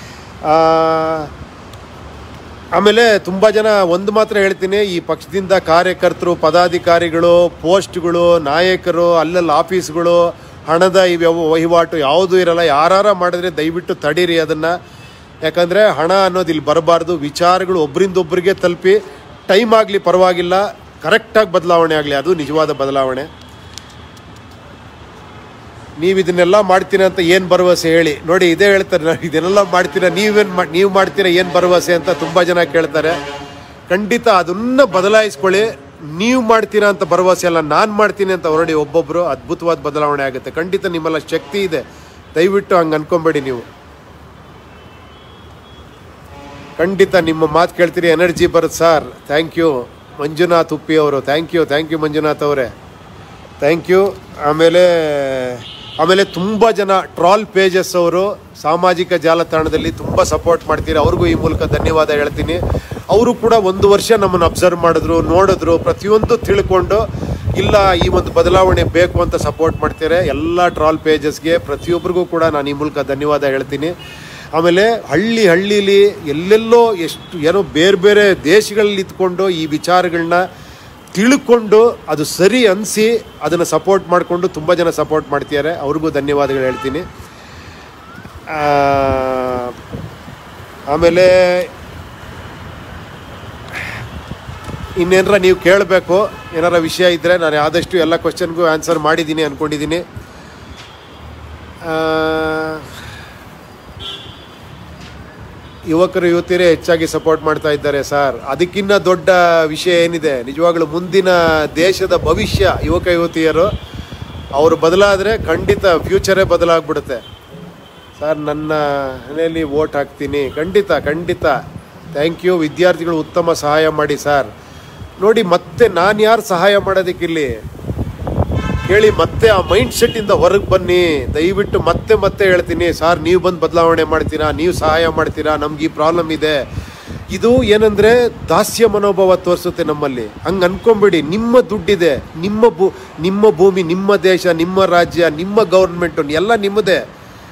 ಆಮೇಲೆ ತುಂಬ ಜನ ಒಂದು ಮಾತ್ರ ಹೇಳ್ತೀನಿ, ಈ ಪಕ್ಷದಿಂದ ಕಾರ್ಯಕರ್ತರು, ಪದಾಧಿಕಾರಿಗಳು, ಪೋಸ್ಟ್ಗಳು, ನಾಯಕರು, ಅಲ್ಲಲ್ಲಿ ಆಫೀಸ್ಗಳು, ಹಣದ ಈ ವ್ಯವ ವಹಿವಾಟು ಯಾವುದೂ ಇರಲ್ಲ. ಯಾರು ಮಾಡಿದ್ರೆ ದಯವಿಟ್ಟು ತಡೀರಿ ಅದನ್ನು. ಯಾಕಂದರೆ ಹಣ ಅನ್ನೋದು ಇಲ್ಲಿ ಬರಬಾರ್ದು. ವಿಚಾರಗಳು ಒಬ್ಬರಿಂದ ಒಬ್ಬರಿಗೆ ತಲುಪಿ ಟೈಮ್ ಆಗಲಿ ಪರವಾಗಿಲ್ಲ, ಕರೆಕ್ಟಾಗಿ ಬದಲಾವಣೆ ಆಗಲಿ, ಅದು ನಿಜವಾದ ಬದಲಾವಣೆ. ನೀವು ಇದನ್ನೆಲ್ಲ ಮಾಡ್ತೀರ ಅಂತ ಏನು ಭರವಸೆ ಹೇಳಿ. ನೋಡಿ ಇದೇ ಹೇಳ್ತಾರೆ, ನಾನು ಇದನ್ನೆಲ್ಲ ಮಾಡ್ತೀರ, ನೀವೇನು ಮಾ ನೀವು ಮಾಡ್ತೀರಾ ಏನು ಭರವಸೆ ಅಂತ ತುಂಬ ಜನ ಕೇಳ್ತಾರೆ. ಖಂಡಿತ ಅದನ್ನು ಬದಲಾಯಿಸ್ಕೊಳ್ಳಿ. ನೀವು ಮಾಡ್ತೀರಾ ಅಂತ ಭರವಸೆ ಅಲ್ಲ, ನಾನು ಮಾಡ್ತೀನಿ ಅಂತ ಹೊರಡಿ ಒಬ್ಬೊಬ್ಬರು, ಅದ್ಭುತವಾದ ಬದಲಾವಣೆ ಆಗುತ್ತೆ. ಖಂಡಿತ ನಿಮ್ಮೆಲ್ಲ ಶಕ್ತಿ ಇದೆ, ದಯವಿಟ್ಟು ಹಂಗೆ ಅನ್ಕೊಂಬೇಡಿ. ನೀವು ಖಂಡಿತ ನಿಮ್ಮ ಮಾತು ಕೇಳ್ತೀರಿ, ಎನರ್ಜಿ ಬರುತ್ತೆ sir. Thank you Manjunath Uppi ಅವರು. Thank you thank you Manjunath ಅವರೇ, ಥ್ಯಾಂಕ್ ಯು. ಆಮೇಲೆ ಆಮೇಲೆ ತುಂಬ ಜನ ಟ್ರಾಲ್ ಪೇಜಸ್ ಅವರು ಸಾಮಾಜಿಕ ಜಾಲತಾಣದಲ್ಲಿ ತುಂಬ ಸಪೋರ್ಟ್ ಮಾಡ್ತೀರಿ. ಅವ್ರಿಗೂ ಈ ಮೂಲಕ ಧನ್ಯವಾದ ಹೇಳ್ತೀನಿ. ಅವರು ಕೂಡ ಒಂದು ವರ್ಷ ನಮ್ಮನ್ನು ಅಬ್ಸರ್ವ್ ಮಾಡಿದ್ರು, ನೋಡಿದ್ರು, ಪ್ರತಿಯೊಂದು ತಿಳ್ಕೊಂಡು ಇಲ್ಲ ಈ ಒಂದು ಬದಲಾವಣೆ ಬೇಕು ಅಂತ ಸಪೋರ್ಟ್ ಮಾಡ್ತಾರೆ. ಎಲ್ಲ ಟ್ರಾಲ್ ಪೇಜಸ್ಗೆ ಪ್ರತಿಯೊಬ್ಬರಿಗೂ ಕೂಡ ನಾನು ಈ ಮೂಲಕ ಧನ್ಯವಾದ ಹೇಳ್ತೀನಿ. ಆಮೇಲೆ ಹಳ್ಳಿ ಹಳ್ಳೀಲಿ ಎಲ್ಲೆಲ್ಲೋ ಎಷ್ಟು ಏನೋ ಬೇರೆ ಬೇರೆ ದೇಶಗಳಲ್ಲಿ ಇದ್ಕೊಂಡು ಈ ವಿಚಾರಗಳನ್ನ ತಿಳ್ಕೊಂಡು ಅದು ಸರಿ ಅನಿಸಿ ಅದನ್ನು ಸಪೋರ್ಟ್ ಮಾಡಿಕೊಂಡು ತುಂಬ ಜನ ಸಪೋರ್ಟ್ ಮಾಡ್ತಿದ್ದಾರೆ. ಅವ್ರಿಗೂ ಧನ್ಯವಾದಗಳು ಹೇಳ್ತೀನಿ. ಆಮೇಲೆ ಇನ್ನೇನಾರ ನೀವು ಕೇಳಬೇಕು, ಏನಾರ ವಿಷಯ ಇದ್ದರೆ ನಾನು ಆದಷ್ಟು ಎಲ್ಲ ಕ್ವಶನ್ಗೂ ಆನ್ಸರ್ ಮಾಡಿದ್ದೀನಿ ಅಂದ್ಕೊಂಡಿದ್ದೀನಿ. ಯುವಕರು ಯುವತಿಯರೇ ಹೆಚ್ಚಾಗಿ ಸಪೋರ್ಟ್ ಮಾಡ್ತಾ ಇದ್ದಾರೆ ಸರ್. ಅದಕ್ಕಿಂತ ದೊಡ್ಡ ವಿಷಯ ಏನಿದೆ, ನಿಜವಾಗ್ಲೂ ಮುಂದಿನ ದೇಶದ ಭವಿಷ್ಯ ಯುವಕ ಯುವತಿಯರು ಅವರು ಬದಲಾದರೆ ಖಂಡಿತ ಫ್ಯೂಚರೇ ಬದಲಾಗ್ಬಿಡುತ್ತೆ ಸರ್. ನನ್ನ ಮನೆಯಲ್ಲಿ ವೋಟ್ ಹಾಕ್ತೀನಿ, ಖಂಡಿತ ಖಂಡಿತ. Thank you. ವಿದ್ಯಾರ್ಥಿಗಳು ಉತ್ತಮ ಸಹಾಯ ಮಾಡಿ ಸರ್. ನೋಡಿ ಮತ್ತೆ ನಾನು ಯಾರು ಸಹಾಯ ಮಾಡೋದಕ್ಕಿಲ್ಲಿ ಹೇಳಿ, ಮತ್ತೆ ಆ ಮೈಂಡ್ ಸೆಟ್ಟಿಂದ ಹೊರಗೆ ಬನ್ನಿ ದಯವಿಟ್ಟು. ಮತ್ತೆ ಮತ್ತೆ ಹೇಳ್ತೀನಿ ಸರ್, ನೀವು ಬಂದು ಬದಲಾವಣೆ ಮಾಡ್ತೀರಾ, ನೀವು ಸಹಾಯ ಮಾಡ್ತೀರಾ, ನಮ್ಗೆ ಈ ಪ್ರಾಬ್ಲಮ್ ಇದೆ. ಇದು ಏನಂದರೆ ದಾಸ್ಯ ಮನೋಭಾವ ತೋರಿಸುತ್ತೆ ನಮ್ಮಲ್ಲಿ. ಹಂಗೆ ಅನ್ಕೊಂಬಿಡಿ, ನಿಮ್ಮ ದುಡ್ಡಿದೆ, ನಿಮ್ಮ ಭೂ ನಿಮ್ಮ ಭೂಮಿ, ನಿಮ್ಮ ದೇಶ, ನಿಮ್ಮ ರಾಜ್ಯ, ನಿಮ್ಮ ಗೌರ್ಮೆಂಟು ಎಲ್ಲ ನಿಮ್ಮದೇ.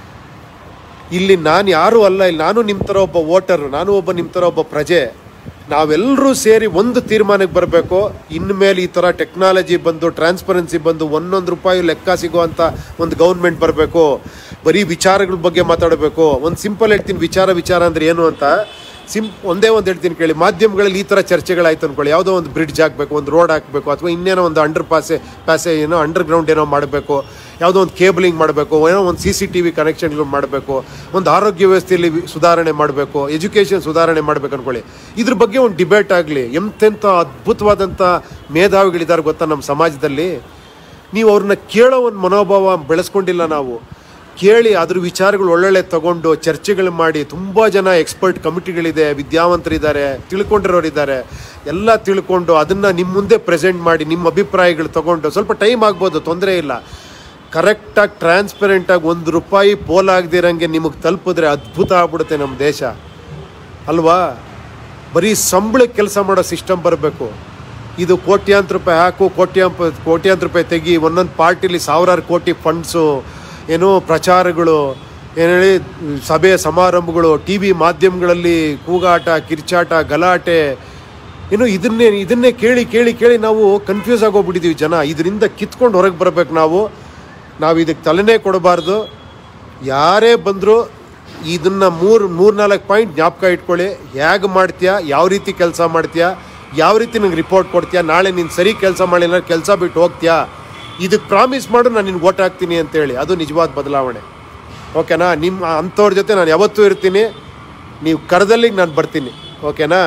ಇಲ್ಲಿ ನಾನು ಯಾರೂ ಅಲ್ಲ, ಇಲ್ಲಿ ನಾನು ನಿಮ್ಮ ಥರ ಒಬ್ಬ ವೋಟರ್, ನಾನು ಒಬ್ಬ ನಿಮ್ಮ ಥರ ಒಬ್ಬ ಪ್ರಜೆ. ನಾವೆಲ್ಲರೂ ಸೇರಿ ಒಂದು ತೀರ್ಮಾನಕ್ಕೆ ಬರಬೇಕು. ಇನ್ಮೇಲೆ ಈ ಥರ ಟೆಕ್ನಾಲಜಿ ಬಂದು, ಟ್ರಾನ್ಸ್ಪರೆನ್ಸಿ ಬಂದು, ಒಂದೊಂದು ರೂಪಾಯಿ ಲೆಕ್ಕ ಸಿಗುವಂಥ ಒಂದು ಗೌರ್ಮೆಂಟ್ ಬರಬೇಕು. ಬರೀ ವಿಚಾರಗಳ ಬಗ್ಗೆ ಮಾತಾಡಬೇಕು. ಒಂದು ಸಿಂಪಲ್ ಹೇಳ್ತೀನಿ, ವಿಚಾರ ವಿಚಾರ ಅಂದರೆ ಏನು ಅಂತ ಸಿಂ ಒಂದೇ ಒಂದು ಹೇಳ್ತೀನಿ ಕೇಳಿ. ಮಾಧ್ಯಮಗಳಲ್ಲಿ ಈ ಥರ ಚರ್ಚೆಗಳಾಯ್ತು ಅಂದ್ಕೊಳ್ಳಿ, ಯಾವುದೋ ಒಂದು ಬ್ರಿಡ್ಜ್ ಹಾಕಬೇಕು, ಒಂದು ರೋಡ್ ಹಾಕಬೇಕು, ಅಥವಾ ಇನ್ನೇನೋ ಒಂದು ಅಂಡರ್ ಪಾಸೆ ಪ್ಯಾಸೆ ಏನೋ ಅಂಡರ್ ಗ್ರೌಂಡ್ ಏನೋ ಮಾಡಬೇಕು, ಯಾವುದೋ ಒಂದು ಕೇಬಲಿಂಗ್ ಮಾಡಬೇಕು, ಏನೋ ಒಂದು ಸಿ ಸಿ ಟಿ ವಿ ಕನೆಕ್ಷನ್ಗಳು ಮಾಡಬೇಕು, ಒಂದು ಆರೋಗ್ಯ ವ್ಯವಸ್ಥೆಯಲ್ಲಿ ಸುಧಾರಣೆ ಮಾಡಬೇಕು, ಎಜುಕೇಷನ್ ಸುಧಾರಣೆ ಮಾಡಬೇಕು ಅಂದ್ಕೊಳ್ಳಿ. ಇದ್ರ ಬಗ್ಗೆ ಒಂದು ಡಿಬೇಟ್ ಆಗಲಿ. ಎಂತೆಂಥ ಅದ್ಭುತವಾದಂಥ ಮೇಧಾವಿಗಳಿದ್ದಾರೆ ಗೊತ್ತಾ ನಮ್ಮ ಸಮಾಜದಲ್ಲಿ. ನೀವು ಅವ್ರನ್ನ ಕೇಳೋ ಒಂದು ಮನೋಭಾವ ಬೆಳೆಸ್ಕೊಂಡಿಲ್ಲ ನಾವು. ಕೇಳಿ ಅದ್ರ ವಿಚಾರಗಳು ಒಳ್ಳೊಳ್ಳೆ ತಗೊಂಡು ಚರ್ಚೆಗಳು ಮಾಡಿ. ತುಂಬ ಜನ ಎಕ್ಸ್ಪರ್ಟ್ ಕಮಿಟಿಗಳಿದೆ, ವಿದ್ಯಾವಂತರಿದ್ದಾರೆ, ತಿಳ್ಕೊಂಡಿರೋರಿದ್ದಾರೆ. ಎಲ್ಲ ತಿಳ್ಕೊಂಡು ಅದನ್ನು ನಿಮ್ಮ ಮುಂದೆ ಪ್ರೆಸೆಂಟ್ ಮಾಡಿ ನಿಮ್ಮ ಅಭಿಪ್ರಾಯಗಳು ತಗೊಂಡು, ಸ್ವಲ್ಪ ಟೈಮ್ ಆಗ್ಬೋದು, ತೊಂದರೆ ಇಲ್ಲ, ಕರೆಕ್ಟಾಗಿ ಟ್ರಾನ್ಸ್ಪರೆಂಟಾಗಿ ಒಂದು ರೂಪಾಯಿ ಪೋಲಾಗದಿರಂಗೆ ನಿಮಗೆ ತಲುಪಿದ್ರೆ ಅದ್ಭುತ ಆಗ್ಬಿಡುತ್ತೆ ನಮ್ಮ ದೇಶ ಅಲ್ವಾ. ಬರೀ ಸಂಬಳಕ್ಕೆ ಕೆಲಸ ಮಾಡೋ ಸಿಸ್ಟಮ್ ಬರಬೇಕು. ಇದು ಕೋಟ್ಯಾಂತರ ರೂಪಾಯಿ ಹಾಕು, ಕೋಟ್ಯಾಂಪ ಕೋಟ್ಯಾಂತರ ರೂಪಾಯಿ ತೆಗಿ, ಒಂದೊಂದು ಪಾರ್ಟಿಲಿ ಸಾವಿರಾರು ಕೋಟಿ ಫಂಡ್ಸು, ಏನೋ ಪ್ರಚಾರಗಳು, ಏನು ಹೇಳಿ ಸಭೆ ಸಮಾರಂಭಗಳು, ಟಿ ವಿ ಮಾಧ್ಯಮಗಳಲ್ಲಿ ಕೂಗಾಟ, ಕಿರ್ಚಾಟ, ಗಲಾಟೆ, ಇನ್ನು ಇದನ್ನೇ ಇದನ್ನೇ ಕೇಳಿ ಕೇಳಿ ಕೇಳಿ ನಾವು ಕನ್ಫ್ಯೂಸ್ ಆಗೋಗ್ಬಿಟ್ಟಿದ್ದೀವಿ ಜನ. ಇದರಿಂದ ಕಿತ್ಕೊಂಡು ಹೊರಗೆ ಬರಬೇಕು ನಾವು. ನಾವು ಇದಕ್ಕೆ ತಲೆನೇ ಕೊಡಬಾರ್ದು. ಯಾರೇ ಬಂದರೂ ಇದನ್ನು ಮೂರು ಮೂರು ನಾಲ್ಕು ಪಾಯಿಂಟ್ ಜ್ಞಾಪಕ ಇಟ್ಕೊಳ್ಳಿ. ಹೇಗೆ ಮಾಡ್ತೀಯಾ, ಯಾವ ರೀತಿ ಕೆಲಸ ಮಾಡ್ತೀಯಾ, ಯಾವ ರೀತಿ ನಂಗೆ ರಿಪೋರ್ಟ್ ಕೊಡ್ತೀಯಾ, ನಾಳೆ ನೀನು ಸರಿ ಕೆಲಸ ಮಾಡಿಲ್ಲ ಕೆಲಸ ಬಿಟ್ಟು ಹೋಗ್ತೀಯಾ, ಇದಕ್ಕೆ ಪ್ರಾಮಿಸ್ ಮಾಡು ನಾನು ನಿನ್ಗೆ ಓಟ್ ಹಾಕ್ತೀನಿ ಅಂತೇಳಿ. ಅದು ನಿಜವಾದ ಬದಲಾವಣೆ. ಓಕೆನಾ? ನಿಮ್ಮ ಅಂಥವ್ರ ಜೊತೆ ನಾನು ಯಾವತ್ತೂ ಇರ್ತೀನಿ. ನೀವು ಕರೆದಲ್ಲಿ ನಾನು ಬರ್ತೀನಿ. ಓಕೆನಾ?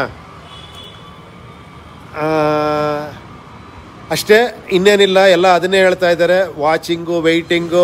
ಅಷ್ಟೇ, ಇನ್ನೇನಿಲ್ಲ. ಎಲ್ಲ ಅದನ್ನೇ ಹೇಳ್ತಾ ಇದ್ದಾರೆ. Watching, waiting,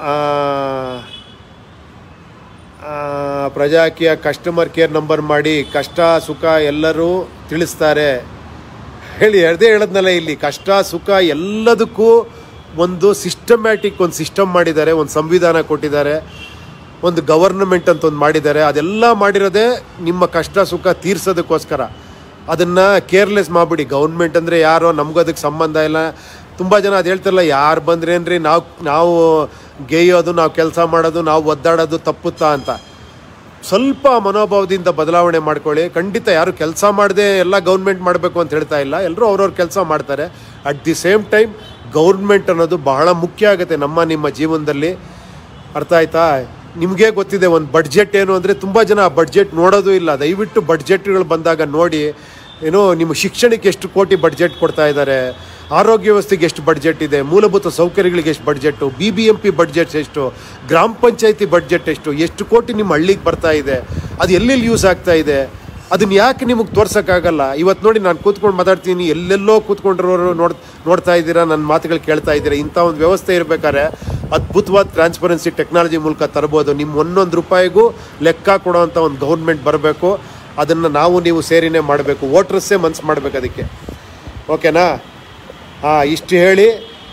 Prajakiya customer care number ಮಾಡಿ ಕಷ್ಟ ಸುಖ ಎಲ್ಲರೂ ತಿಳಿಸ್ತಾರೆ ಹೇಳಿ. ಅದೇ ಹೇಳದ್ನಲ್ಲ, ಇಲ್ಲಿ ಕಷ್ಟ ಸುಖ ಎಲ್ಲದಕ್ಕೂ ಒಂದು ಸಿಸ್ಟಮ್ಯಾಟಿಕ್ ಒಂದು ಸಿಸ್ಟಮ್ ಮಾಡಿದ್ದಾರೆ, ಒಂದು ಸಂವಿಧಾನ ಕೊಟ್ಟಿದ್ದಾರೆ, ಒಂದು ಗವರ್ನಮೆಂಟ್ ಅಂತ ಒಂದು ಮಾಡಿದ್ದಾರೆ. ಅದೆಲ್ಲ ಮಾಡಿರೋದೇ ನಿಮ್ಮ ಕಷ್ಟ ಸುಖ ತೀರ್ಸೋದಕ್ಕೋಸ್ಕರ. ಅದನ್ನು ಕೇರ್ಲೆಸ್ ಮಾಡಿಬಿಡಿ. ಗೌರ್ಮೆಂಟ್ ಅಂದರೆ ಯಾರೋ, ನಮಗೂ ಅದಕ್ಕೆ ಸಂಬಂಧ ಇಲ್ಲ. ತುಂಬ ಜನ ಅದು ಹೇಳ್ತಾರಲ್ಲ, ಯಾರು ಬಂದ್ರೇನ್ರಿ ನಾವು ನಾವು ಗೇಯೋದು, ನಾವು ಕೆಲಸ ಮಾಡೋದು, ನಾವು ಒದ್ದಾಡೋದು ತಪ್ಪುತ್ತಾ ಅಂತ. ಸ್ವಲ್ಪ ಮನೋಭಾವದಿಂದ ಬದಲಾವಣೆ ಮಾಡ್ಕೊಳ್ಳಿ. ಖಂಡಿತ ಯಾರು ಕೆಲಸ ಮಾಡದೆ ಎಲ್ಲ ಗೌರ್ಮೆಂಟ್ ಮಾಡಬೇಕು ಅಂತ ಹೇಳ್ತಾ ಇಲ್ಲ. ಎಲ್ಲರೂ ಅವ್ರವ್ರ ಕೆಲಸ ಮಾಡ್ತಾರೆ. At the same time government ಅನ್ನೋದು ಬಹಳ ಮುಖ್ಯ ಆಗುತ್ತೆ ನಮ್ಮ ನಿಮ್ಮ ಜೀವನದಲ್ಲಿ. ಅರ್ಥ ಆಯ್ತಾ? ನಿಮಗೆ ಗೊತ್ತಿದೆ ಒಂದು ಬಡ್ಜೆಟ್ ಏನು ಅಂದರೆ, ತುಂಬ ಜನ ಆ ಬಡ್ಜೆಟ್ ನೋಡೋದು ಇಲ್ಲ. ದಯವಿಟ್ಟು ಬಡ್ಜೆಟ್ಗಳು ಬಂದಾಗ ನೋಡಿ. ಏನೋ ನಿಮ್ಮ ಶಿಕ್ಷಣಕ್ಕೆ ಎಷ್ಟು ಕೋಟಿ ಬಡ್ಜೆಟ್ ಕೊಡ್ತಾ ಇದ್ದಾರೆ, ಆರೋಗ್ಯ ವ್ಯವಸ್ಥೆಗೆ ಎಷ್ಟು ಬಡ್ಜೆಟ್ ಇದೆ, ಮೂಲಭೂತ ಸೌಕರ್ಯಗಳಿಗೆ ಎಷ್ಟು budget, B B M P budget ಎಷ್ಟು, ಗ್ರಾಮ ಪಂಚಾಯತಿ ಬಡ್ಜೆಟ್ ಎಷ್ಟು, ಎಷ್ಟು ಕೋಟಿ ನಿಮ್ಮ ಹಳ್ಳಿಗೆ ಬರ್ತಾ ಇದೆ, ಅದು ಎಲ್ಲೆಲ್ಲಿ ಯೂಸ್ ಆಗ್ತಾ ಇದೆ, ಅದನ್ನ ಯಾಕೆ ನಿಮಗೆ ತೋರ್ಸೋಕ್ಕಾಗಲ್ಲ? ಇವತ್ತು ನೋಡಿ, ನಾನು ಕೂತ್ಕೊಂಡು ಮಾತಾಡ್ತೀನಿ, ಎಲ್ಲೆಲ್ಲೋ ಕೂತ್ಕೊಂಡಿರೋರು ನೋಡ್ ನೋಡ್ತಾ ಇದ್ದೀರಾ, ನನ್ನ ಮಾತುಗಳು ಕೇಳ್ತಾ ಇದ್ದೀರಾ. ಇಂಥ ಒಂದು ವ್ಯವಸ್ಥೆ ಇರಬೇಕಾದ್ರೆ ಅದ್ಭುತವಾದ ಟ್ರಾನ್ಸ್ಪರೆನ್ಸಿ ಟೆಕ್ನಾಲಜಿ ಮೂಲಕ ತರ್ಬೋದು. ನಿಮ್ಮ ಒಂದೊಂದು ರೂಪಾಯಿಗೂ ಲೆಕ್ಕ ಕೊಡೋವಂಥ ಒಂದು ಗೌರ್ಮೆಂಟ್ ಬರಬೇಕು. ಅದನ್ನು ನಾವು ನೀವು ಸೇರಿನೇ ಮಾಡಬೇಕು. ವೋಟ್ರಸ್ಸೇ ಮನ್ಸು ಮಾಡಬೇಕು ಅದಕ್ಕೆ. ಓಕೆನಾ? ಹಾಂ, ಇಷ್ಟು ಹೇಳಿ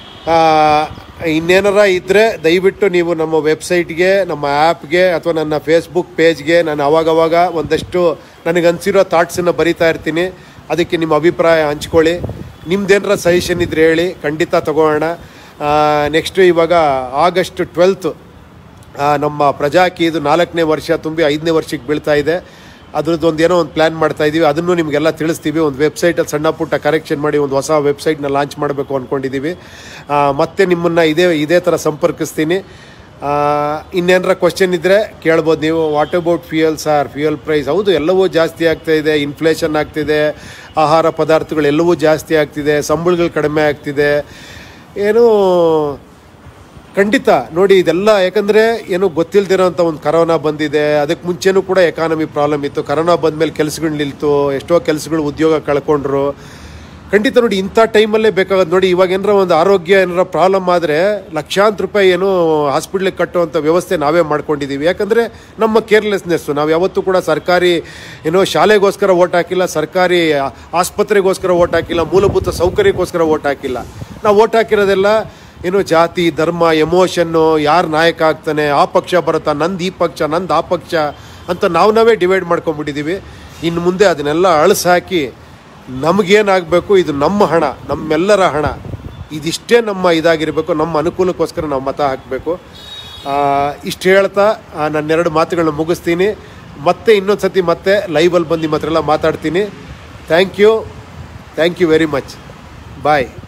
ಇನ್ನೇನಾರ ಇದ್ದರೆ ದಯವಿಟ್ಟು ನೀವು ನಮ್ಮ ವೆಬ್ಸೈಟ್ಗೆ, ನಮ್ಮ ಆ್ಯಪ್ಗೆ ಅಥವಾ ನನ್ನ ಫೇಸ್ಬುಕ್ ಪೇಜ್ಗೆ ನಾನು ಅವಾಗವಾಗ ಒಂದಷ್ಟು ನನಗೆ ಅನಿಸಿರೋ ಥಾಟ್ಸನ್ನು ಬರಿತಾ ಇರ್ತೀನಿ. ಅದಕ್ಕೆ ನಿಮ್ಮ ಅಭಿಪ್ರಾಯ ಹಂಚ್ಕೊಳ್ಳಿ. ನಿಮ್ದೇನಾರ ಸಜೆಷನ್ ಇದ್ದರೆ ಹೇಳಿ, ಖಂಡಿತ ತಗೋಣ. ನೆಕ್ಸ್ಟು ಇವಾಗ ಆಗಸ್ಟ್ ಟ್ವೆಲ್ತು ನಮ್ಮ ಪ್ರಜಾಕಿ ಇದು ನಾಲ್ಕನೇ ವರ್ಷ ತುಂಬಿ ಐದನೇ ವರ್ಷಕ್ಕೆ ಬೀಳ್ತಾ ಇದೆ. ಅದ್ರದ್ದು ಒಂದು ಏನೋ ಒಂದು ಪ್ಲ್ಯಾನ್ ಮಾಡ್ತಾ ಇದ್ದೀವಿ. ಅದನ್ನು ನಿಮಗೆಲ್ಲ ತಿಳಿಸ್ತೀವಿ. ಒಂದು ವೆಬ್ಸೈಟಲ್ಲಿ ಸಣ್ಣ ಪುಟ್ಟ ಕರೆಕ್ಷನ್ ಮಾಡಿ ಒಂದು ಹೊಸ ವೆಬ್ಸೈಟ್ನ ಲಾಂಚ್ ಮಾಡಬೇಕು ಅಂದ್ಕೊಂಡಿದ್ದೀವಿ. ಮತ್ತೆ ನಿಮ್ಮನ್ನು ಇದೇ ಇದೇ ಥರ ಸಂಪರ್ಕಿಸ್ತೀನಿ. ಇನ್ನೇನರ ಕ್ವಶನ್ ಇದ್ದರೆ ಕೇಳ್ಬೋದು ನೀವು. What about fuel sir? Fuel price ಹೌದು, ಎಲ್ಲವೂ ಜಾಸ್ತಿ ಆಗ್ತಾ ಇದೆ. ಇನ್ಫ್ಲೇಷನ್ ಆಗ್ತಿದೆ, ಆಹಾರ ಪದಾರ್ಥಗಳು ಎಲ್ಲವೂ ಜಾಸ್ತಿ ಆಗ್ತಿದೆ, ಸಂಬಳಗಳು ಕಡಿಮೆ ಆಗ್ತಿದೆ. ಏನು ಖಂಡಿತ ನೋಡಿ ಇದೆಲ್ಲ. ಯಾಕಂದರೆ ಏನೋ ಗೊತ್ತಿಲ್ಲದಿರೋಂಥ ಒಂದು ಕರೋನಾ ಬಂದಿದೆ. ಅದಕ್ಕೆ ಮುಂಚೆನೂ ಕೂಡ ಎಕಾನಮಿ ಪ್ರಾಬ್ಲಮ್ ಇತ್ತು. ಕರೋನಾ ಬಂದಮೇಲೆ ಕೆಲಸಗಳು ನಿಲ್ತು, ಎಷ್ಟೋ ಕೆಲಸಗಳು ಉದ್ಯೋಗ ಕಳ್ಕೊಂಡ್ರು. ಖಂಡಿತ ನೋಡಿ, ಇಂಥ ಟೈಮಲ್ಲೇ ಬೇಕಾಗೋದು. ನೋಡಿ, ಇವಾಗ ಏನಾರ ಒಂದು ಆರೋಗ್ಯ ಏನಾರ ಪ್ರಾಬ್ಲಮ್ ಆದರೆ ಲಕ್ಷಾಂತರ ರೂಪಾಯಿ ಏನು ಹಾಸ್ಪಿಟ್ಲಿಗೆ ಕಟ್ಟುವಂಥ ವ್ಯವಸ್ಥೆ ನಾವೇ ಮಾಡ್ಕೊಂಡಿದ್ದೀವಿ. ಯಾಕಂದರೆ ನಮ್ಮ ಕೇರ್ಲೆಸ್ನೆಸ್ಸು. ನಾವು ಯಾವತ್ತೂ ಕೂಡ ಸರ್ಕಾರಿ ಏನೋ ಶಾಲೆಗೋಸ್ಕರ ಓಟ್ ಹಾಕಿಲ್ಲ, ಸರ್ಕಾರಿ ಆಸ್ಪತ್ರೆಗೋಸ್ಕರ ಓಟ್ ಹಾಕಿಲ್ಲ, ಮೂಲಭೂತ ಸೌಕರ್ಯಕ್ಕೋಸ್ಕರ ಓಟ್ ಹಾಕಿಲ್ಲ. ನಾವು ಓಟ್ ಹಾಕಿರೋದೆಲ್ಲ ಏನು ಜಾತಿ, ಧರ್ಮ, ಎಮೋಷನ್ನು, ಯಾರು ನಾಯಕ ಆಗ್ತಾನೆ, ಆ ಪಕ್ಷ ಬರುತ್ತಾ, ನಂದು ಈ ಪಕ್ಷ, ನಂದು ಆ ಪಕ್ಷ ಅಂತ ನಾವು ನಾವೇ ಡಿವೈಡ್ ಮಾಡ್ಕೊಂಡ್ಬಿಟ್ಟಿದ್ದೀವಿ. ಇನ್ನು ಮುಂದೆ ಅದನ್ನೆಲ್ಲ ಅಳಿಸಿ ಹಾಕಿ ನಮಗೇನಾಗಬೇಕು, ಇದು ನಮ್ಮ ಹಣ, ನಮ್ಮೆಲ್ಲರ ಹಣ, ಇದಿಷ್ಟೇ ನಮ್ಮ ಇದಾಗಿರಬೇಕು, ನಮ್ಮ ಅನುಕೂಲಕ್ಕೋಸ್ಕರ ನಾವು ಮತ ಹಾಕಬೇಕು. ಇಷ್ಟು ಹೇಳ್ತಾ ನನ್ನೆರಡು ಮಾತುಗಳನ್ನ ಮುಗಿಸ್ತೀನಿ. ಮತ್ತೆ ಇನ್ನೊಂದು ಸತಿ ಮತ್ತೆ ಲೈವಲ್ಲಿ ಬಂದು ನಿಮ್ಮ ಹತ್ರ ಎಲ್ಲ ಮಾತಾಡ್ತೀನಿ. Thank you thank you very much. Bye.